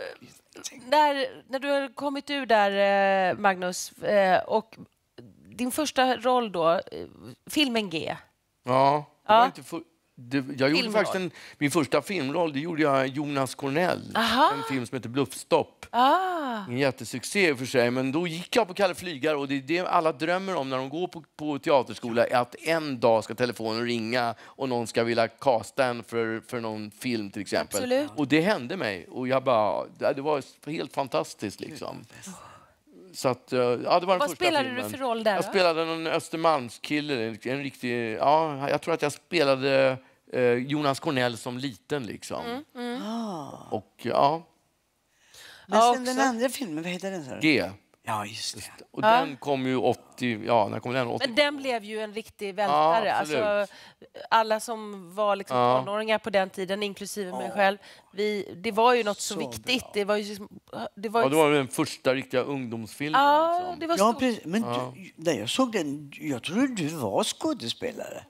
när, när du har kommit ur där, eh, Magnus, eh, och din första roll då, eh, filmen G. Ja, det Ja. var inte för, det, jag gjorde Filmroll. faktiskt en, min första filmroll, det gjorde jag Jonas Cornell. Aha. En film som heter Bluffstopp. Ah, En jättesuccé i och för sig, men då gick jag på Kalle Flygare och det är det alla drömmer om när de går på, på teaterskola, är att en dag ska telefonen ringa och någon ska vilja casta en för, för någon film till exempel. Absolut. Och det hände mig och jag bara, det var helt fantastiskt liksom. Så att, ja, det var den vad första spelade filmen. du för roll där Jag då? spelade någon Östermalmskille, en riktig, ja, jag tror att jag spelade eh, Jonas Cornell som liten liksom. Mm, Ah. Och ja, Men Ja, sen den också. andra filmen, vad heter den? Så? G. Ja, just det. Och Ja. den kom ju åttio, ja, när kom den? åttio? Men den blev ju en riktig vältare. Ja, absolut. alltså, alla som var liksom Ja. tonåringar på den tiden, inklusive mig själv, vi, det var ju något så, Så viktigt. bra. Det var ju... Det var, Ja, ju- det var den första riktiga ungdomsfilmen. ja, liksom. det var Ja, stort. precis. Men Ja. du, när jag såg den, jag trodde du var skådespelare.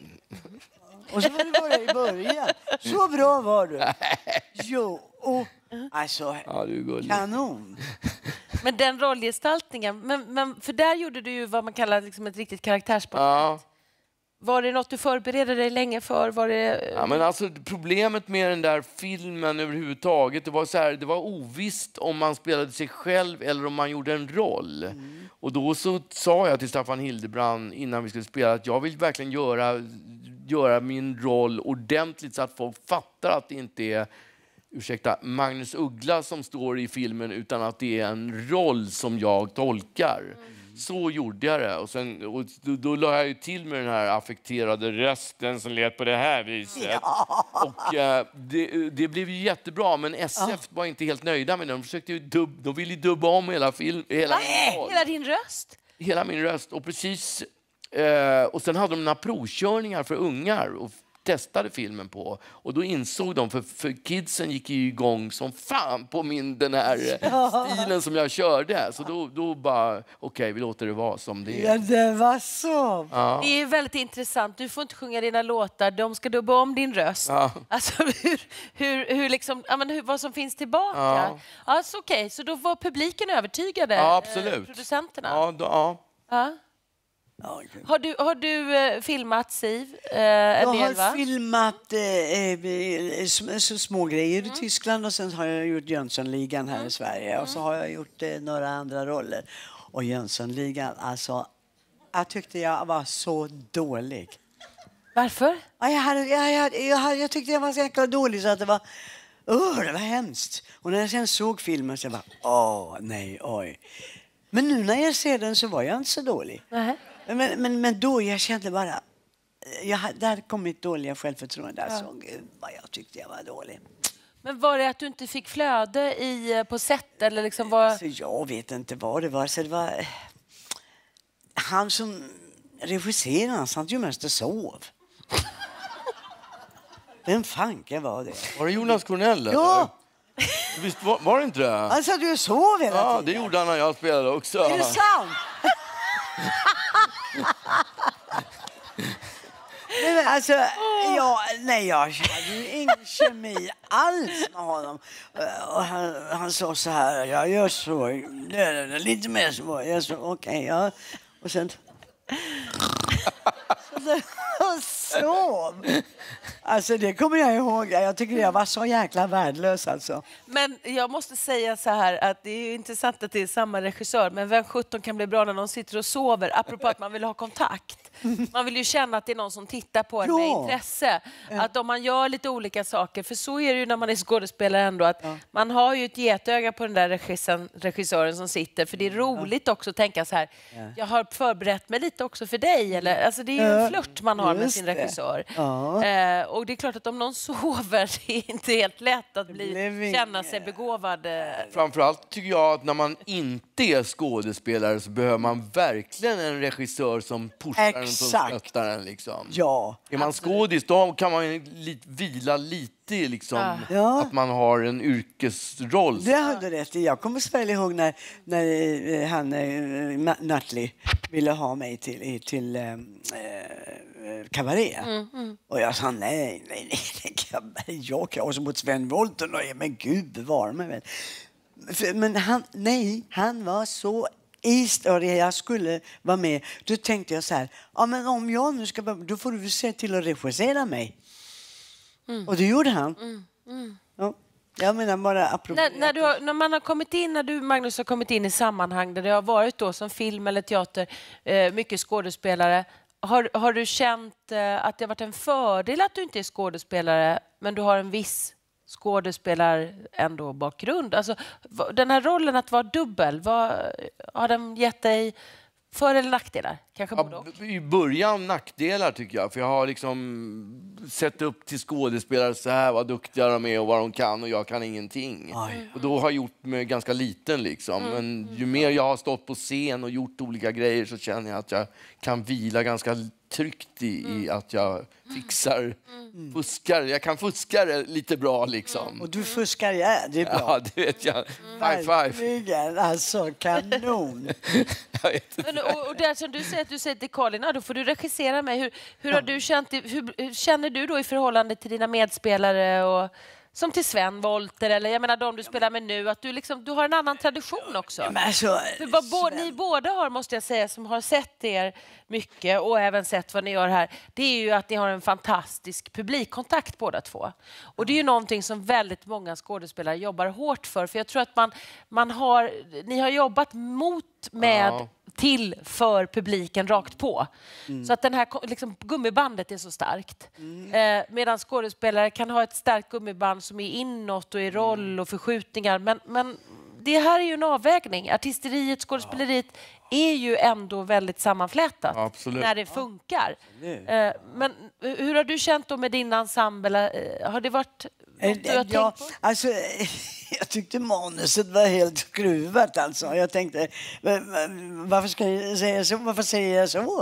Och så var det bara i början. Så bra var du. Jo, och alltså, Ja, du är gullig. kanon. Men den rollgestaltningen, men, men, för där gjorde du ju vad man kallar liksom ett riktigt karaktärsporträtt. Ja. Var det något du förberedde dig länge för? Var det... Ja, men alltså, problemet med den där filmen överhuvudtaget, det var så här, det var ovisst om man spelade sig själv eller om man gjorde en roll. Mm. Och då så sa jag till Staffan Hildebrand innan vi skulle spela att jag vill verkligen göra, göra min roll ordentligt så att folk fattar att det inte är, ursäkta, Magnus Uggla som står i filmen utan att det är en roll som jag tolkar. Så gjorde jag det. Och, sen, och då, då la jag ju till med den här affekterade rösten som lät på det här viset. Och eh, det, det blev ju jättebra, men S F var inte helt nöjda med det. De, försökte ju dubb, de ville ju dubba om hela, film, hela, min roll, Hela din röst? hela min röst. Och, precis, eh, och sen hade de några provkörningar för ungar. Och testade filmen på. Och då insåg de, för, för kidsen gick ju igång som fan på min, den här stilen som jag körde. Så då, då bara, okej, okay, vi låter det vara som det är. Ja, det var så. Ja. Det är väldigt intressant. Du får inte sjunga dina låtar. De ska dubba om din röst. Ja. Alltså hur, hur, hur liksom, ja, men hur, vad som finns tillbaka. Ja. Alltså okej, okay. Så då var publiken övertygade? Ja, absolut. Eh, producenterna? Ja, då, ja. Ja. Ja, Har du, har du eh, filmat, Siv? Eh, jag har va? filmat eh, eh, så små grejer mm. i Tyskland och sen har jag gjort Jönssonligan här mm. i Sverige. Mm. Och så har jag gjort eh, några andra roller. Och Jönssonligan, alltså, jag tyckte jag var så dålig. Varför? Ja, jag, hade, jag, jag, jag, hade, jag tyckte jag var så jäkla dålig så att det var... Åh, det var hemskt. Och när jag sen såg filmen så jag bara, åh, nej, oj. Men nu när jag ser den så var jag inte så dålig. Uh-huh. Men, men, men då jag kände bara, jag, där kom mitt dåliga självförtroende. Alltså, uh. Gud, vad jag tyckte jag var dålig. Men var det att du inte fick flöde i, på set? Eller liksom var... alltså, jag vet inte vad det var. Så det var han som regisserade, han satt ju mest och sov. Vem fanken var det? Var det Jonas Cornell? Ja! Visst var, var det inte det? Alltså du sov hela ja, tiden. Det gjorde han när jag spelade också. Är det sant? nej, men alltså, jag, nej, jag hade ju ingen kemi alls med honom. Och han, han sa så här, jag gör så, lite mer så. Jag sa okej, okay, ja. Och sen... och sov. Alltså det kommer jag ihåg. Jag tycker jag var så jäkla värdelös alltså. Men jag måste säga så här att det är ju intressant att det är samma regissör, men vem sjutton kan bli bra när någon sitter och sover? Apropå att man vill ha kontakt. Man vill ju känna att det är någon som tittar på en ja. med intresse. Ja. Att om man gör lite olika saker, för så är det ju när man är skådespelare ändå, att ja. man har ju ett getöga på den där regissören, regissören som sitter, för det är roligt ja. också att tänka så här, ja. jag har förberett mig lite också för dig, eller, alltså det är ju en flört man har med sin regissör. Ja. Eh, och det är klart att om någon sover, det är inte helt lätt att bli, känna sig begåvad. Framförallt tycker jag att när man inte är skådespelare så behöver man verkligen en regissör som pushar en, som stöttar en. Liksom. Ja, är man skådis, då kan man ju li- vila lite liksom, ja. att man har en yrkesroll. Det har du rätt i. Jag kommer så väl ihåg när, när han äh, Nutley ville ha mig till, till äh, kabaré. Mm, mm. Och jag sa nej, nej, nej, kabaré. Jag kan också mot Sven Wollter. Men gud bevara mig väl. Men han, nej, han var så ist och jag skulle vara med. Då tänkte jag så här, ja men om jag nu ska vara, då får du se till att regissera mig. Mm. Och det gjorde han. Mm, mm. Ja. Jag menar bara apropå... När, när, du har, när man har kommit in, när du Magnus har kommit in i sammanhang där det har varit då som film eller teater, eh, mycket skådespelare, har, har du känt eh, att det har varit en fördel att du inte är skådespelare men du har en viss skådespelar ändå bakgrund? Alltså, den här rollen att vara dubbel, vad, har den gett dig för- eller nackdelar? Kanske ja, i början nackdelar tycker jag. För jag har liksom sett upp till skådespelare så här, vad duktiga de är och vad de kan, och jag kan ingenting. Mm. Och då har jag gjort mig ganska liten liksom. Mm. Men ju mer jag har stått på scen och gjort olika grejer så känner jag att jag kan vila ganska tryggt i, mm. i att jag fixar, mm. fuskar. Jag kan fuska det lite bra liksom. Mm. Och du fuskar, ja, det är bra. Ja, det vet jag. High five. Verkligen, alltså kanon. jag vet Men, och, och där som du säger att du säger till Colin, då får du regissera mig. Hur, hur har du känt, hur, hur känner du då i förhållande till dina medspelare och som till Sven Wollter eller jag menar de du spelar med nu, att du liksom du har en annan tradition också. Ja, men alltså, för vad bo, ni båda har, måste jag säga, som har sett er mycket och även sett vad ni gör här, det är ju att ni har en fantastisk publikkontakt båda två. Och det är ju någonting som väldigt många skådespelare jobbar hårt för, för jag tror att man man har ni har jobbat mot med ja. till för publiken rakt på. Mm. Så att den här liksom, gummibandet är så starkt. Mm. Eh, medan skådespelare kan ha ett starkt gummiband som är inåt och i roll och förskjutningar. Men, men det här är ju en avvägning. Artisteriet, skådespeleriet ja. är ju ändå väldigt sammanflätat Absolut. när det funkar. Eh, men hur har du känt då med din ensemble? Eh, har det varit något du har tänkt ja, på? Alltså, jag tyckte manuset var helt skruvat alltså. Jag tänkte, varför ska jag säga så? Varför säger jag så?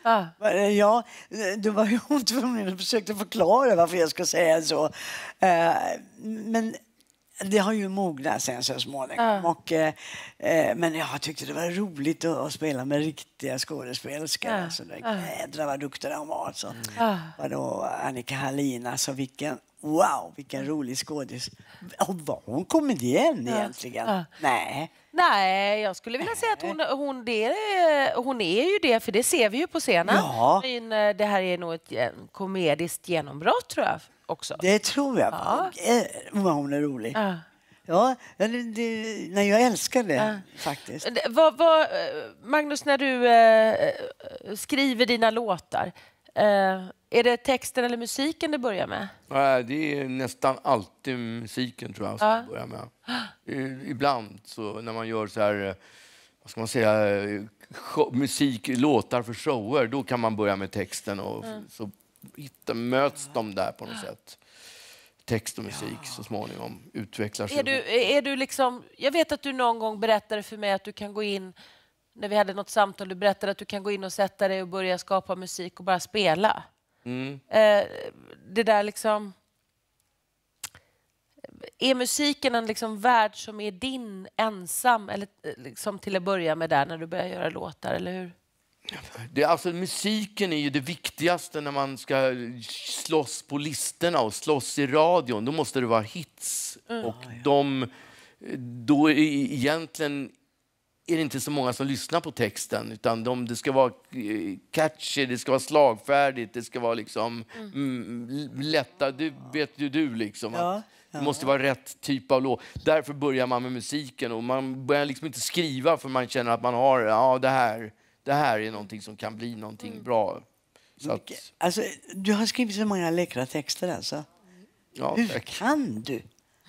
Ah. Ja, det var ju hon tvungen försökte förklara varför jag ska säga så. Men det har ju mognat sen så småningom. Ah. Och, men jag tyckte det var roligt att spela med riktiga skådespelerskor. Ah. Så det jädra vad duktiga de var. Så. Ah. Vadå, Annika Hallin, alltså vilken... Wow, vilken rolig skådis. Och var hon komedienn ja. egentligen? Ja. Nej. Nej, jag skulle vilja säga att hon, hon, det, hon är ju det, för det ser vi ju på scenen. Ja. Men det här är nog ett komediskt genombrott, tror jag också. Det tror jag. Ja. Vad hon är rolig. Ja. Ja, det, det, nej, jag älskar det ja. faktiskt. Vad, vad, Magnus, när du äh, skriver dina låtar, äh, är det texten eller musiken du börjar med? Nej, det är nästan alltid musiken, tror jag, som ja. jag börjar med. Ibland så när man gör så här, vad ska man säga, show, musik, låtar för shower, då kan man börja med texten och mm. så hitta, möts de där på något sätt. Text och musik ja. så småningom utvecklar sig. Är du, är du liksom, jag vet att du någon gång berättade för mig att du kan gå in, när vi hade något samtal, du berättade att du kan gå in och sätta dig och börja skapa musik och bara spela. Mm. Eh, det där liksom, är musiken en liksom värld som är din ensam, eller liksom till att börja med där när du börjar göra låtar, eller hur? Det, alltså, musiken är ju det viktigaste när man ska slåss på listorna och slåss i radion. Då måste det vara hits. Mm. Och de, då är egentligen är det inte så många som lyssnar på texten, utan de, det ska vara catchy, det ska vara slagfärdigt, det ska vara liksom mm. Mm, lätta, det vet ju du liksom. Ja. Det måste vara rätt typ av låt. Därför börjar man med musiken, och man börjar liksom inte skriva för man känner att man har, ja det här, det här är någonting som kan bli någonting mm. bra. Så att... Alltså, du har skrivit så många läckra texter alltså. Ja, hur tack. kan du?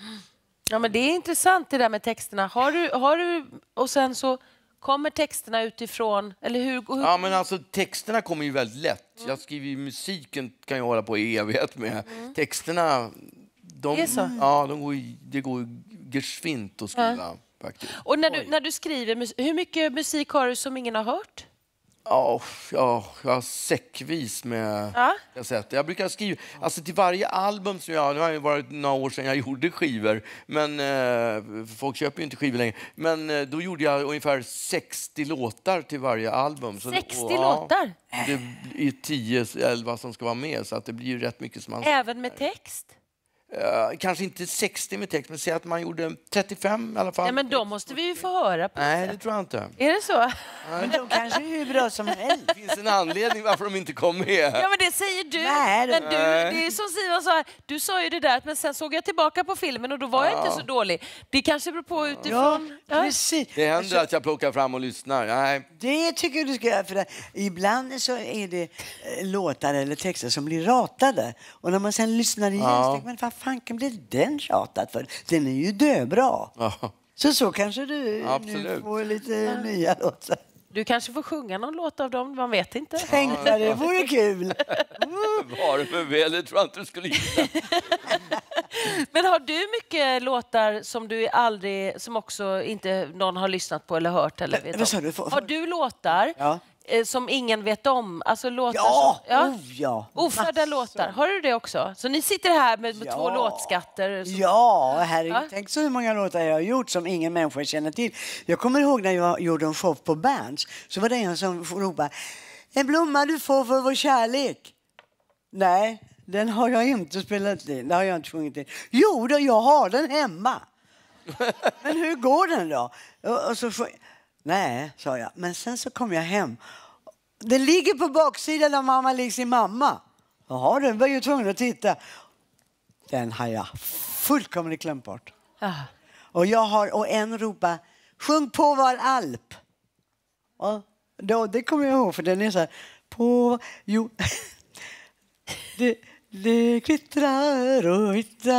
Ja, men det är intressant det där med texterna. Har du, har du, och sen så kommer texterna utifrån, eller hur? hur? Ja, men alltså texterna kommer ju väldigt lätt. Mm. Jag skriver ju musiken, kan jag hålla på i evighet med. Mm. Texterna, de, det är så. Ja, de går, det går geschwint att skriva ja. faktiskt. Och när du, när du skriver, hur mycket musik har du som ingen har hört? Ja, ja, jag har säckvis med ja. kassetter. Jag brukar skriva, alltså till varje album som jag, det har ju varit några år sedan jag gjorde skivor, men eh, folk köper ju inte skivor längre. Men eh, då gjorde jag ungefär sextio låtar till varje album. Så sextio och, låtar? Ja, det är tio, elva som ska vara med, så att det blir ju rätt mycket som man... Även med text? Uh, kanske inte sextio med text, men säg att man gjorde trettiofem i alla fall. Ja, men då måste vi ju få höra på. Nej, det tror jag inte. Är det så? Men de kanske är hur bra som helst. Det finns en anledning varför de inte kom med. Ja, men det säger du. Nej, men du, det är som Simon sa, du sa ju det där, men sen såg jag tillbaka på filmen och då var ja. jag inte så dålig. Det kanske beror på utifrån. Ja, precis. Det händer alltså, att jag plockar fram och lyssnar. Nej. Det tycker jag du ska göra, för det, ibland så är det eh, låtar eller texter som blir ratade. Och när man sen lyssnar igen ja. så tänker man, vad fan kan bli den ratad för? Den är ju döbra. Ja. Så så kanske du nu får lite ja. nya låtar. Du kanske får sjunga någon låt av dem, man vet inte. Tänk vad det vore kul. Var det för väl, det tror jag inte du skulle gilla. Men har du mycket låtar som du aldrig, som också inte någon har lyssnat på eller hört eller vet vad sa du? Har du låtar ja. eh, som ingen vet om? Alltså låtar ja, som, ja. Oh, ja. Ofödda låtar. Har du det också? Så ni sitter här med, med ja. två låtskatter. Som... Ja, herregud. Ja. Tänk så hur många låtar jag har gjort som ingen människa känner till. Jag kommer ihåg när jag gjorde en show på Berns, så var det en som ropade: en blomma du får för vår kärlek. Nej, den har jag inte spelat in. Det har jag inte sjungit in. Jo, då, jag har den hemma. Men hur går den då? Och, och så får... Nej, sa jag. Men sen så kom jag hem. Den ligger på baksidan av mamma lik sin mamma. Jaha, den var ju tvungen att titta. Den har jag fullkomligt glömt bort. Ah. Och jag har, och en ropa: sjung på var alp. Och då, det kommer jag ihåg, för den är så här, på, jo... Det, det kvittrar och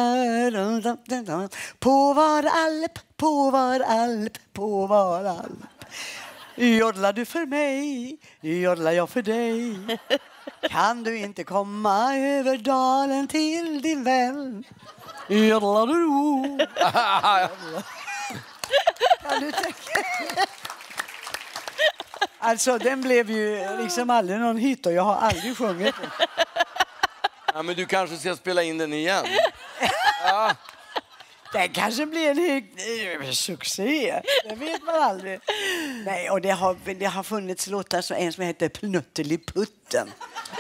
vittrar på var alp, på var alp, på var alp. Jodlar du för mig, jodlar jag för dig. Kan du inte komma över dalen till din vän? Jodlar du ro. Kan du tänka? Alltså, den blev ju liksom aldrig någon hit och jag har aldrig sjungit den. Ja, men du kanske ska spela in den igen. Ja. Det kanske blir en hög, eh, succé. Det vet man aldrig. Nej, och det har, det har funnits låtar som en som heter Pnutteliputten.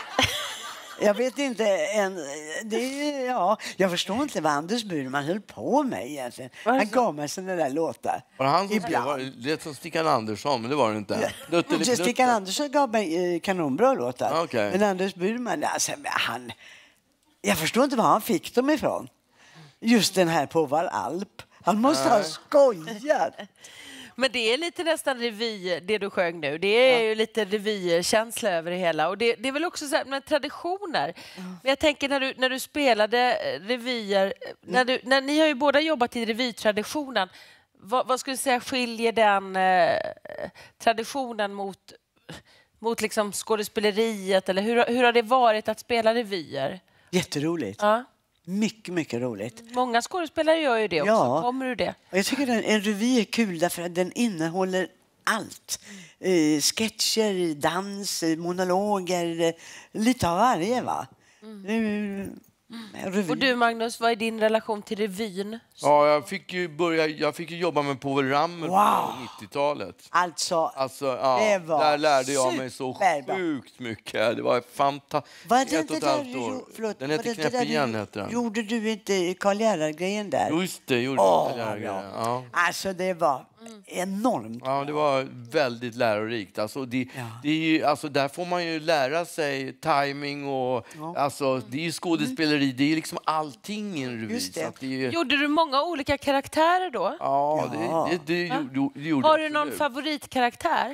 Jag vet inte en, det, ja, jag förstår inte vad Anders Burman höll på med egentligen. Han gav mig sådana där låtar. Var det han som Ibland. var det lät som Stickan Andersson, men det var det inte. Ja. Stickan Andersson gav mig eh, kanonbra låtar. Okay. Men Anders Burman, alltså, han, jag förstår inte var han fick dem ifrån. Just den här på Val Alp. Han måste ha skojat. Men det är lite nästan revy, det du sjöng nu. Det är ja. ju lite revykänsla över det hela. Och det, det är väl också så här med traditioner. Ja. Men jag tänker när du, när du spelade revyer, mm. när, du, när ni har ju båda jobbat i revytraditionen. Vad, vad skulle du säga skiljer den eh, traditionen mot, mot liksom skådespeleriet? Eller hur, hur har det varit att spela revyer? Jätteroligt. Ja. Mycket, mycket roligt. Många skådespelare gör ju det också. Ja. Kommer du det? Jag tycker att en revy är kul därför att den innehåller allt. Eh, sketcher, dans, monologer, lite av varje, va? Mm. Eh, Och du, Magnus, vad är din relation till revyn? Ja, jag fick ju börja, jag fick ju jobba med Povel Ramel wow. på nittiotalet. Alltså, alltså ja, det var där lärde jag mig så sjukt mycket. Det var fantastiskt. Var det ett och ett halvt år. Förlåt, den heter Knäpp igen, du, heter den. Gjorde du inte Karl Gerhard-grejen där? Just det, gjorde oh, Karl Gerhard-grejen. Ja. Alltså, det var enormt. Ja, det var väldigt lärorikt. Alltså, det, ja. det är ju, alltså, där får man ju lära sig timing och ja. alltså, det är ju skådespeleri. Det är liksom allting i en revy. Just det. Det är ju... Gjorde du många olika karaktärer då? Ja, det, det, det, ja. det, det gjorde Har du någon favoritkaraktär?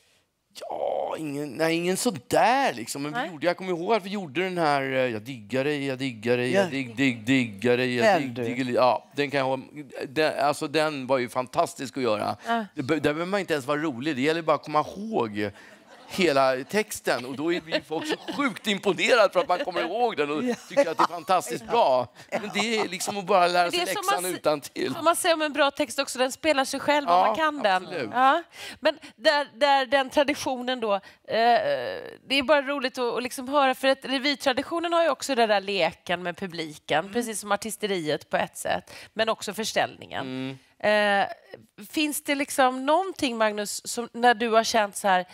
Ja, ingen, nej, ingen sådär liksom. Men vi gjorde, jag kommer ihåg att vi gjorde den här jag diggar dig, jag diggar dig, jag digg, digg, diggar dig, jag digg, digg, ja, den kan jag den, alltså den var ju fantastisk att göra. Ja. Det, där behöver man inte ens vara rolig, det gäller bara att komma ihåg hela texten och då är vi folk så sjukt imponerade för att man kommer ihåg den och tycker att det är fantastiskt bra. Men det är liksom att bara lära sig läxan utan till. Som man säger om en bra text också, den spelar sig själv om ja, man kan den. Ja. Men där, där den traditionen då, eh, det är bara roligt att, att liksom höra för att revytraditionen har ju också den där leken med publiken, mm. precis som artisteriet på ett sätt, men också förställningen. Mm. Eh, finns det liksom någonting, Magnus, som när du har känt så här.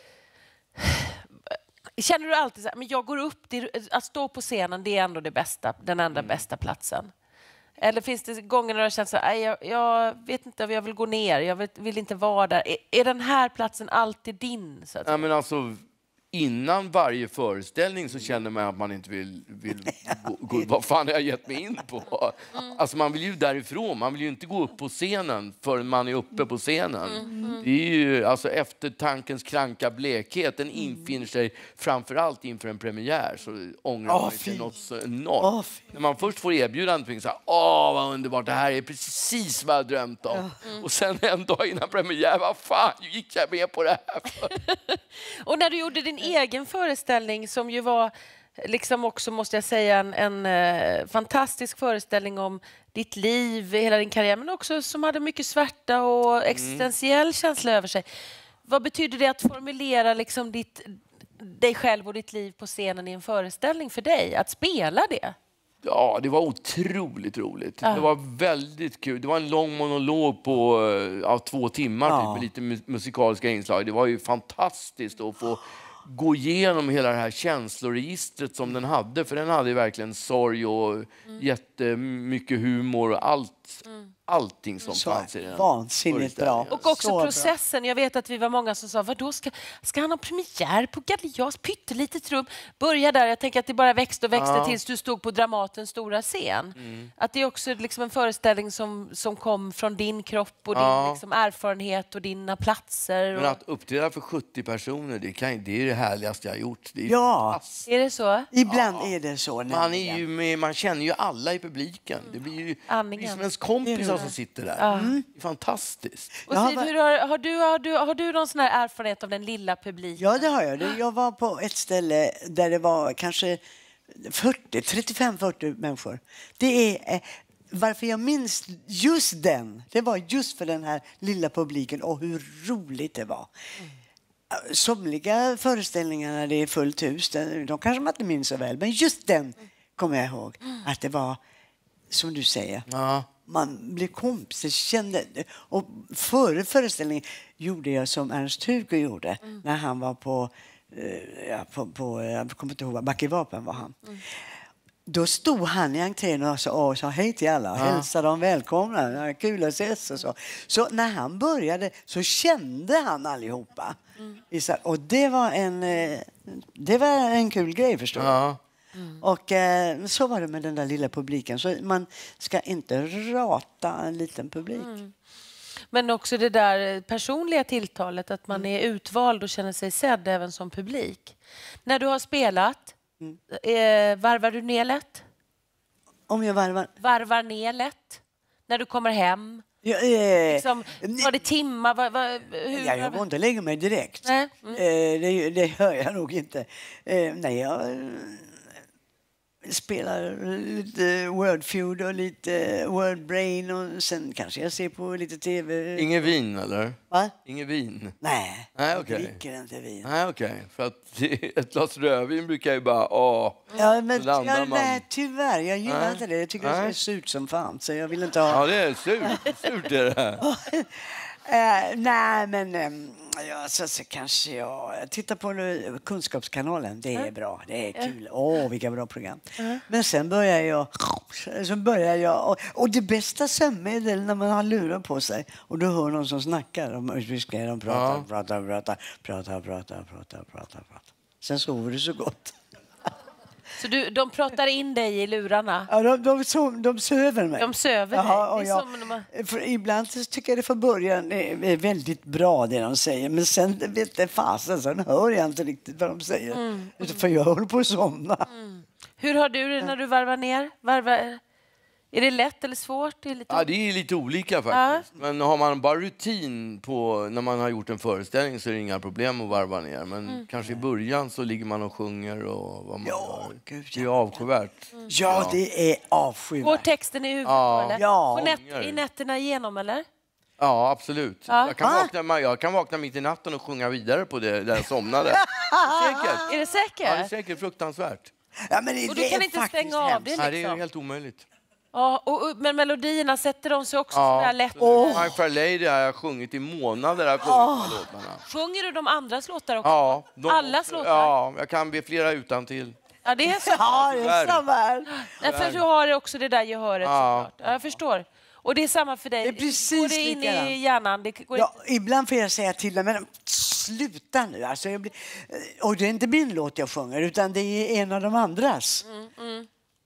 Känner du alltid så här, men jag går upp, det, att stå på scenen, det är ändå det bästa, den andra mm. bästa platsen? Eller finns det gånger när du har känt så här, jag, jag vet inte, jag vill gå ner, jag vill, vill inte vara där. Är, är den här platsen alltid din? Så att ja, men alltså, innan varje föreställning så känner man att man inte vill, vill gå, gå, vad fan har jag gett mig in på? Mm. Alltså man vill ju därifrån, man vill ju inte gå upp på scenen förrän man är uppe på scenen. Mm. Det är ju, alltså efter tankens kranka blekhet, den infinner sig framförallt inför en premiär så ångrar oh, man sig något så enormt. Oh, när man först får erbjudandet så här, åh vad underbart, det här är precis vad jag drömt om. Mm. Och sen en dag innan premiär, vad fan gick jag med på det här för? Och när du gjorde din egen föreställning som ju var liksom också, måste jag säga, en, en uh, fantastisk föreställning om ditt liv, hela din karriär, men också som hade mycket svärta och existentiell mm. känsla över sig. Vad betyder det att formulera liksom ditt, dig själv och ditt liv på scenen i en föreställning för dig? Att spela det? Ja, det var otroligt roligt. Ja. Det var väldigt kul. Det var en lång monolog på ja, två timmar ja. typ, med lite musikaliska inslag. Det var ju fantastiskt att få gå igenom hela det här känsloregistret som den hade. För den hade ju verkligen sorg och mm. jättemycket humor och allt. Mm. Allting som så fanns i den. Vansinnigt bra. Och också så processen. Bra. Jag vet att vi var många som sa, vadå ska, ska han ha premiär på Galeas pyttelitet rum? Börja där. Jag tänker att det bara växte och växte ja. tills du stod på Dramatens stora scen. Mm. Att det är också liksom en föreställning som, som kom från din kropp och ja. din liksom erfarenhet och dina platser. Och... Men att uppträda för sjuttio personer, det, kan, det är det härligaste jag har gjort. Det är ja. Är det så? Ibland ja. är det så. Man, är ju med, man känner ju alla i publiken. Mm. Det blir ju det som ens kompisar som sitter där. Mm. Det är fantastiskt. Och Siv, hur har, har, du, har, du, har du någon sån här erfarenhet av den lilla publiken? Ja, det har jag. Jag var på ett ställe där det var kanske fyrtio, trettiofem fyrtio människor. Det är varför jag minns just den. Det var just för den här lilla publiken och hur roligt det var. Mm. Somliga föreställningar det är fullt hus, de kanske man inte minns så väl. Men just den kommer jag ihåg. Att det var, som du säger, Ja. man blev kompisar, kände. Och före föreställningen gjorde jag som Ernst Hugo gjorde. Mm. När han var på, ja, på, på jag kommer inte ihåg, Back i Vapen var han. Mm. Då stod han i entrén och sa, och sa hej till alla. Ja. Hälsa dem välkomna. Kul att ses och så. Så när han började så kände han allihopa. Mm. Och det var en, det var en kul grej, förstår Ja. du. Mm. Och eh, så var det med den där lilla publiken. Så man ska inte rata en liten publik. Mm. Men också det där personliga tilltalet, att man är utvald och känner sig sedd även som publik. När du har spelat, mm. eh, varvar du ner lätt? Om jag varvar? Varvar ner lätt? När du kommer hem? Ja, eh, liksom, var det timmar? Va, va, hur, ja, jag går inte lägga mig direkt. Nej. Mm. Eh, det, det hör jag nog inte. Eh, nej, jag... spelar lite Wordfeud och lite Wordbrain och sen kanske jag ser på lite tv. Ingen vin, eller? Va? Ingen vin? Nej, Nej, jag okay. dricker inte vin. Nej, okej. Okay. För att ett glas rödvin brukar ju bara, åh, ja, men ja, man. Nej, tyvärr. Jag gillar nej. inte det. Jag tycker nej. Det är surt som fan, så jag vill inte ha... Ja, det är surt. Surt är det. uh, nej, men... Um, ja, så, så kanske jag... jag tittar på nu, Kunskapskanalen. Det är mm. bra. Det är kul. Åh, oh, vilka bra program. Mm. Men sen börjar jag... Så börjar jag... Och, och det bästa sömnmedel när man har lurar på sig och du hör någon som snackar. De, de pratar, ja. pratar, pratar, pratar, pratar, pratar, pratar, pratar. Sen sover du så gott. Så du, de pratar in dig i lurarna? Ja, de, de, de, de söver mig. De söver dig? Jaha, och det är jag, som de... för ibland så tycker jag det från början är väldigt bra det de säger. Men sen vet det fasen, sen hör jag inte riktigt vad de säger. Mm. För jag håller på att somna. Mm. Hur har du det när du varvar ner? Varvar... Är det lätt eller svårt? Det är lite... Ja, det är lite olika faktiskt. Ja. Men har man bara rutin på när man har gjort en föreställning så är det inga problem att varva ner. Men mm. kanske i början så ligger man och sjunger och vad man ja, gör. Gud, det är avskyvärt. Mm. Ja, det är avskyvärt. Går texten i huvudet ja. eller? Ja. På nät, i nätterna igenom eller? Ja, absolut. Ja. Jag, kan vakna, jag kan vakna mitt i natten och sjunga vidare på det där jag somnade. Säkert. Är det säkert? Ja, det är säkert fruktansvärt. Ja, men det, och du kan inte stänga av det liksom? Nej, det är helt omöjligt. Ja, och, men melodierna sätter de sig också ja. sådär lätt. Oh. My Fair Lady har jag sjungit i månader. Här oh. Sjunger du de andras låtar också? Ja. De, Allas låtar? Ja, jag kan be flera utan till. Ja, det är så. Ja, det är samma här. Nej, för du har också det där gehöret ja. såklart. Ja, jag förstår. Och det är samma för dig. Det är precis går det in i hjärnan? Det går ja, in... Ibland får jag säga till dem, men sluta nu. Alltså, jag blir... Och det är inte min låt jag sjunger, utan det är en av de andras. Mm, mm.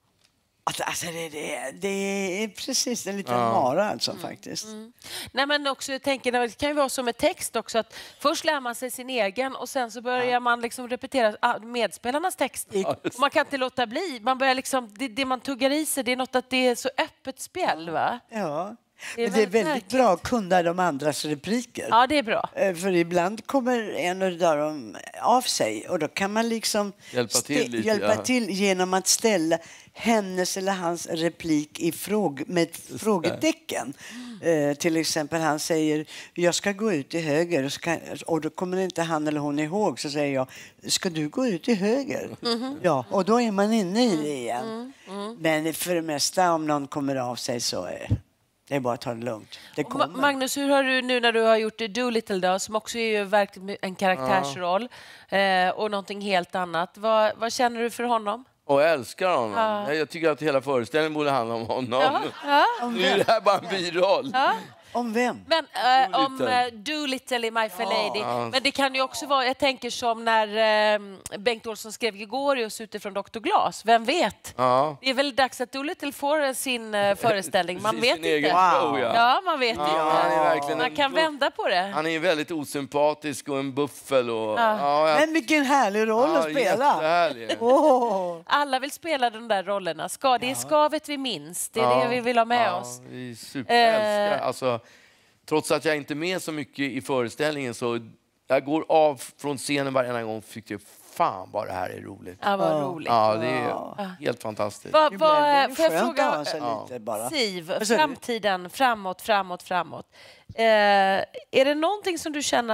Alltså det, det, det är precis en liten ja. mara alltså, mm. faktiskt. Mm. Nej, men också, jag tänker, det kan ju vara som med text också. Att först lär man sig sin egen och sen så börjar ja. man liksom repetera medspelarnas text. Ja, man kan inte låta bli. Man börjar liksom, det, det man tuggar i sig, det är något att det är så öppet spel, va? Ja. Det är, det är väldigt märkligt. Bra att kunna de andras repliker. Ja, det är bra. För ibland kommer en av dem av sig och då kan man liksom hjälpa till, lite, hjälpa ja. till genom att ställa hennes eller hans replik i fråg med ett frågetecken. Mm. Eh, till exempel han säger, jag ska gå ut i höger och, ska, och då kommer inte han eller hon ihåg, så säger jag, ska du gå ut i höger? Mm-hmm. Ja, och då är man inne i det igen. Mm. Mm. Men för det mesta om någon kommer av sig så är det är bara att ta det lugnt. Det kommer. Magnus, hur har du nu när du har gjort Doolittle då, som också är ju verkligen en karaktärsroll ja. eh, och någonting helt annat. Vad, vad känner du för honom? Och jag älskar honom. Ja. Jag tycker att hela föreställningen borde handla om honom. Ja. Ja. Nu är det här bara en biroll. Ja. Om vem? Men, äh, Doolittle. Om uh, Doolittle i My Fair Lady. Ja. Men det kan ju också vara, jag tänker som när uh, Bengt Olsson skrev Gregorius utifrån doktor Glas. Vem vet? Ja. Det är väl dags att Doolittle får sin uh, föreställning. Man vet inte. Wow. Show, ja. ja, man vet ja, inte. Han är verkligen man kan vända på det. Han är väldigt osympatisk och en buffel. Och, ja. Ja, jag... Men vilken härlig roll ja, att spela. Oh. Alla vill spela de där rollerna. Ska, det är skavet vi minns. Det är ja. det vi vill ha med ja, oss. Vi är superälskar. Uh, alltså, trots att jag inte är med så mycket i föreställningen så jag går av från scenen varje gång och tycker fan vad det här är roligt. Ja, vad roligt. Ja, det är ja. helt fantastiskt. Va, va, får jag fråga, ja. lite bara. Siv, framtiden, framåt, framåt, framåt. Eh, är det någonting som du känner att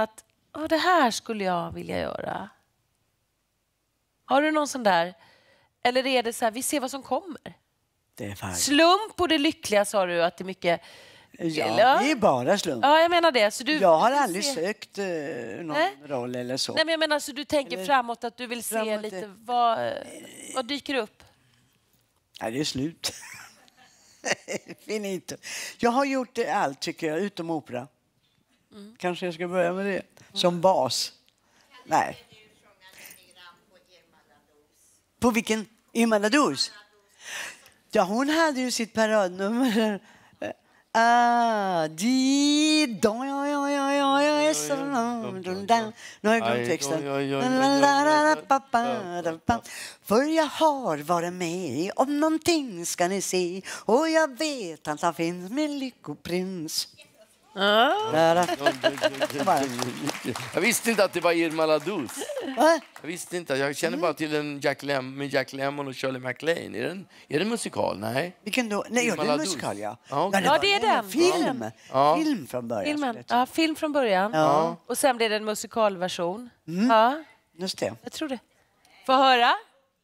oh, det här skulle jag vilja göra? Har du någon sån där? Eller är det så här, vi ser vad som kommer? Det är faktiskt. Slump och det lyckliga sa du att det är mycket... Ja, eller? det är bara slump. Ja, jag menar det. Så du, jag har du aldrig se... sökt eh, någon Nej. roll eller så. Nej, men jag menar så du tänker eller... framåt att du vill se framåt lite det... vad, vad dyker upp? Nej, det är slut. Finito. Jag har gjort allt tycker jag, utom opera. Mm. Kanske jag ska börja med det. Som bas. Nej. På vilken? Irma Ladous? Ja, hon hade ju sitt paradnummer. Ah, di, do, ja, ja, ja, ja, ja, ja, så, nu har jag glömt texten. För jag har varit med om någonting ska ni se, och jag vet att han finns min lyckoprins. Ah. Jag visste inte att det var Irma Ladous. Va? Jag visste inte. Jag känner bara till en Jack Lem- med Jack Lemmon och Shirley MacLaine. Är det en, är det en musikal? Nej. Vilken då? Nej, ja, Irma det är en Ladous. musikal, ja. Ja, okay. Ja, det är den. Film. Ja. Film från början. Filmen. Ja, film från början. Ja. Och sen blev det en musikalversion. Mm. Ja, Just det. jag tror det. Få höra.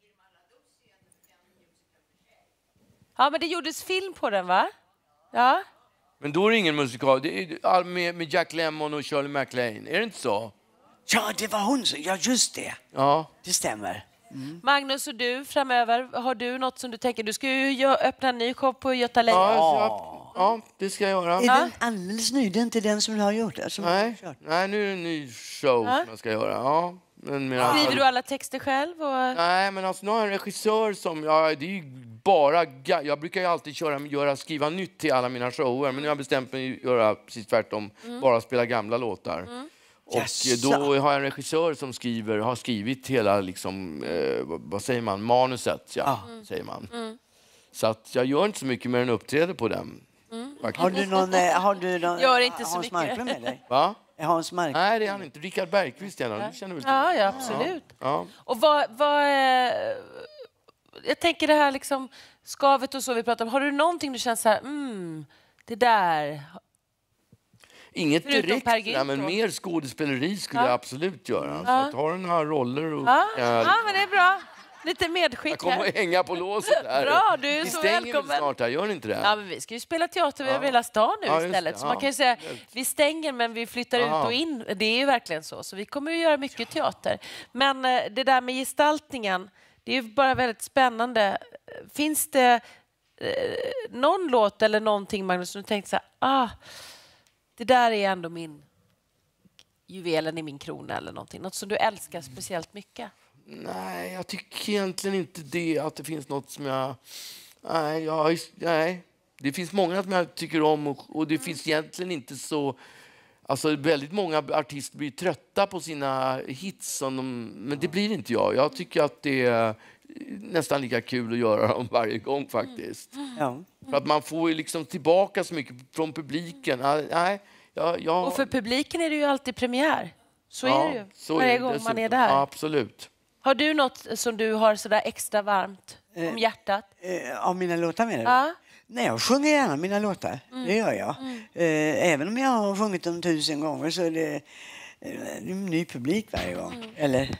Ja, men det gjordes film på den, va? Ja. Men då är det ingen musikal. Det är med, med Jack Lemmon och Shirley MacLaine. Är det inte så? Ja, det var hon. Ja, just det. Ja. Det stämmer. Mm. Magnus och du framöver, har du något som du tänker? Du ska ju gö- öppna en ny show på Göta Lejon. Ja, så, ja, det ska jag göra. Är den alldeles ny? Det är inte den som du har gjort? Det, som Nej, har kört. nej, nu är det en ny show Ja. som jag ska göra. Ja, men med Skriver du alla texter själv? Och... Nej, men alltså, nu har jag en regissör som... Ja, det är ju bara... ga- Jag brukar ju alltid köra, göra, skriva nytt till alla mina shower. Men nu har jag bestämt mig att göra precis tvärtom. Bara spela gamla låtar. Mm. Och Yes. då har jag en regissör som skriver, har skrivit hela, liksom, eh, vad, vad säger man, manuset, ja, Mm. säger man. Mm. Så att jag gör inte så mycket mer än uppträder på den. faktiskt. Har du någon, eh, har du någon Gör inte så Hans mycket. Marklund med dig? Va? Är Hans Marklund? Nej, det är han inte. Rickard Bergqvist är han. Du känner väl till Ja, honom? ja, absolut. Ja. Och vad, vad eh, jag tänker det här liksom skavet och så vi pratar om. Har du någonting du känner så här, mm, det där... Inget Förutom direkt, Per nej, Gynt men då? mer skådespeleri skulle Ja. jag absolut göra. Så Ja. att har du några roller och... Ja, Ja, ja, men det är bra. Lite medskick jag kommer här. att hänga på låset här. Bra, du är Ni så stänger välkommen. väl snart här, gör ni inte det? Ja, men vi ska ju spela teater Ja. över hela stan nu Ja, just istället. det. Så Ja. man kan ju säga, vi stänger men vi flyttar Ja. ut och in. Det är ju verkligen så. Så vi kommer ju göra mycket teater. Men eh, det där med gestaltningen, det är ju bara väldigt spännande. Finns det eh, någon låt eller någonting, Magnus, som du tänkte så här, ah, det där är ändå min juvelen i min krona eller någonting. Något som du älskar speciellt mycket? Nej, jag tycker egentligen inte det. Att det finns något som jag... Nej, jag, nej. Det finns många som jag tycker om och, och det mm. finns egentligen inte så... Alltså väldigt många artister blir trötta på sina hits. Som de, men det blir inte jag. Jag tycker att det är nästan lika kul att göra dem varje gång faktiskt. Mm. Ja. För att man får ju liksom tillbaka så mycket från publiken. Nej, jag, jag... Och för publiken är det ju alltid premiär. Så Ja, är det ju. så Varje är det gång man dessutom. är där. Ja, absolut. Har du något som du har så där extra varmt om hjärtat? Eh, av mina låtar menar du? Ja. Nej, jag sjunger gärna mina låtar. Mm. Det gör jag. Mm. Eh, även om jag har sjungit dem tusen gånger så är det eh, en ny publik varje gång. Mm. Eller,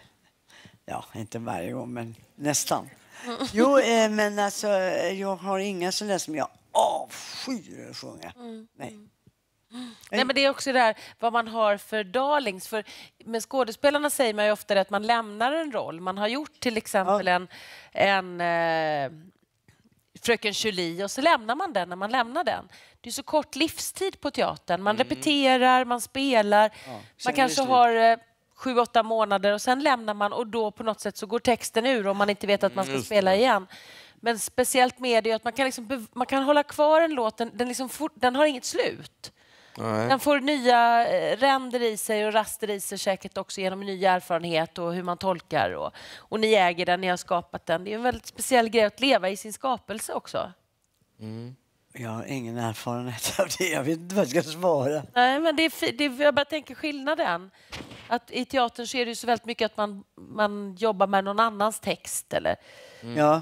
ja, inte varje gång, men nästan. Mm. Jo, eh, men alltså, jag har inga sådana som jag avskyr att sjunga. Mm. Nej. Nej, men det är också det där vad man har för darlings. För med skådespelarna säger man ju ofta att man lämnar en roll. Man har gjort till exempel Ja. en, en eh, Fröken Julie och så lämnar man den när man lämnar den. Det är så kort livstid på teatern. Man repeterar, man spelar. sen är Man det kanske slut. har eh, sju, åtta månader och sen lämnar man och då på något sätt så går texten ur om man inte vet att man ska Just spela det. igen. Men speciellt med det är att man kan, liksom bev- man kan hålla kvar en låt, den, den, liksom fort, den har inget slut. Nej. Den får nya eh, ränder i sig och raster i sig säkert också genom ny erfarenhet och hur man tolkar. Och, och ni äger den, ni har skapat den. Det är en väldigt speciell grej att leva i sin skapelse också. Mm. Jag har ingen erfarenhet av det. Jag vet inte vad jag ska svara. Nej, men det är, fi- det är, jag bara tänker skillnaden. Att i teatern så är det ju så väldigt mycket att man, man jobbar med någon annans text eller Ja.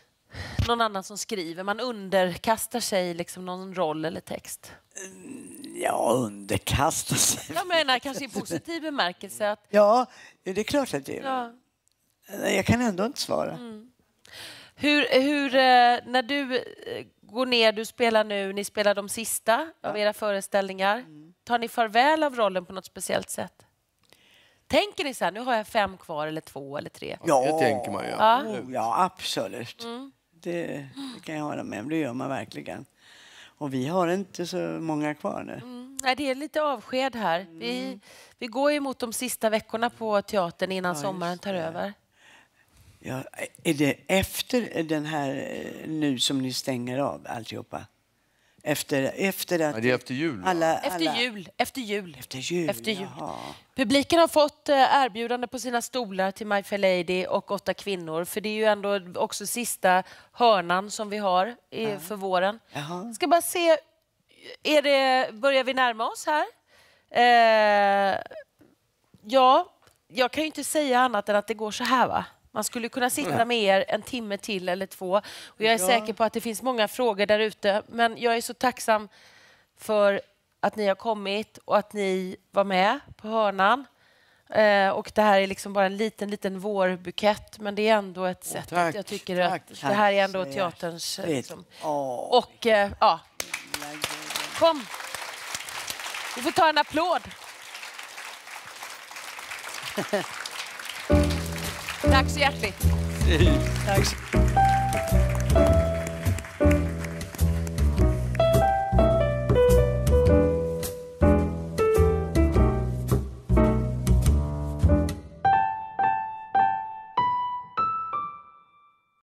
någon annan som skriver. Man underkastar sig liksom någon roll eller text. Ja, underkasta sig. Jag menar kanske i positiv bemärkelse. Att, Ja, det är klart att det är. ja. Jag kan ändå inte svara. Mm. Hur, hur, eh, när du eh, går ner, du spelar nu, ni spelar de sista av era föreställningar. Mm. Tar ni farväl av rollen på något speciellt sätt? Tänker ni så här, nu har jag fem kvar eller två eller tre? Ja, det tänker man ju. Ja, Oh, ja absolut. Mm. Det, det kan jag hålla med om. Det gör man verkligen. Och vi har inte så många kvar nu. Mm. Nej, det är lite avsked här. Mm. Vi, vi går ju mot de sista veckorna på teatern innan ja, sommaren tar över. Ja, är det efter den här nu som ni stänger av alltihopa? Efter, efter att... Ja, det är efter jul. Alla, efter alla... jul. Efter jul. Efter jul, efter jul. Jaha. Publiken har fått erbjudande på sina stolar till My Fair Lady och Åtta kvinnor. För det är ju ändå också sista hörnan som vi har i, ja. för våren. Jaha. Ska bara se, är det, börjar vi närma oss här? Eh, ja, jag kan ju inte säga annat än att det går så här, va? Man skulle kunna sitta med er en timme till eller två. Och jag är ja. säker på att det finns många frågor där ute. Men jag är så tacksam för att ni har kommit och att ni var med på hörnan. Eh, och det här är liksom bara en liten, liten vårbukett. Men det är ändå ett sätt. Oh, tack, jag tycker tack, att tack, det här är ändå tack, teaterns... Liksom. Oh. Och eh, ja, kom. Vi får ta en applåd. Tack så hjärtligt. Tack.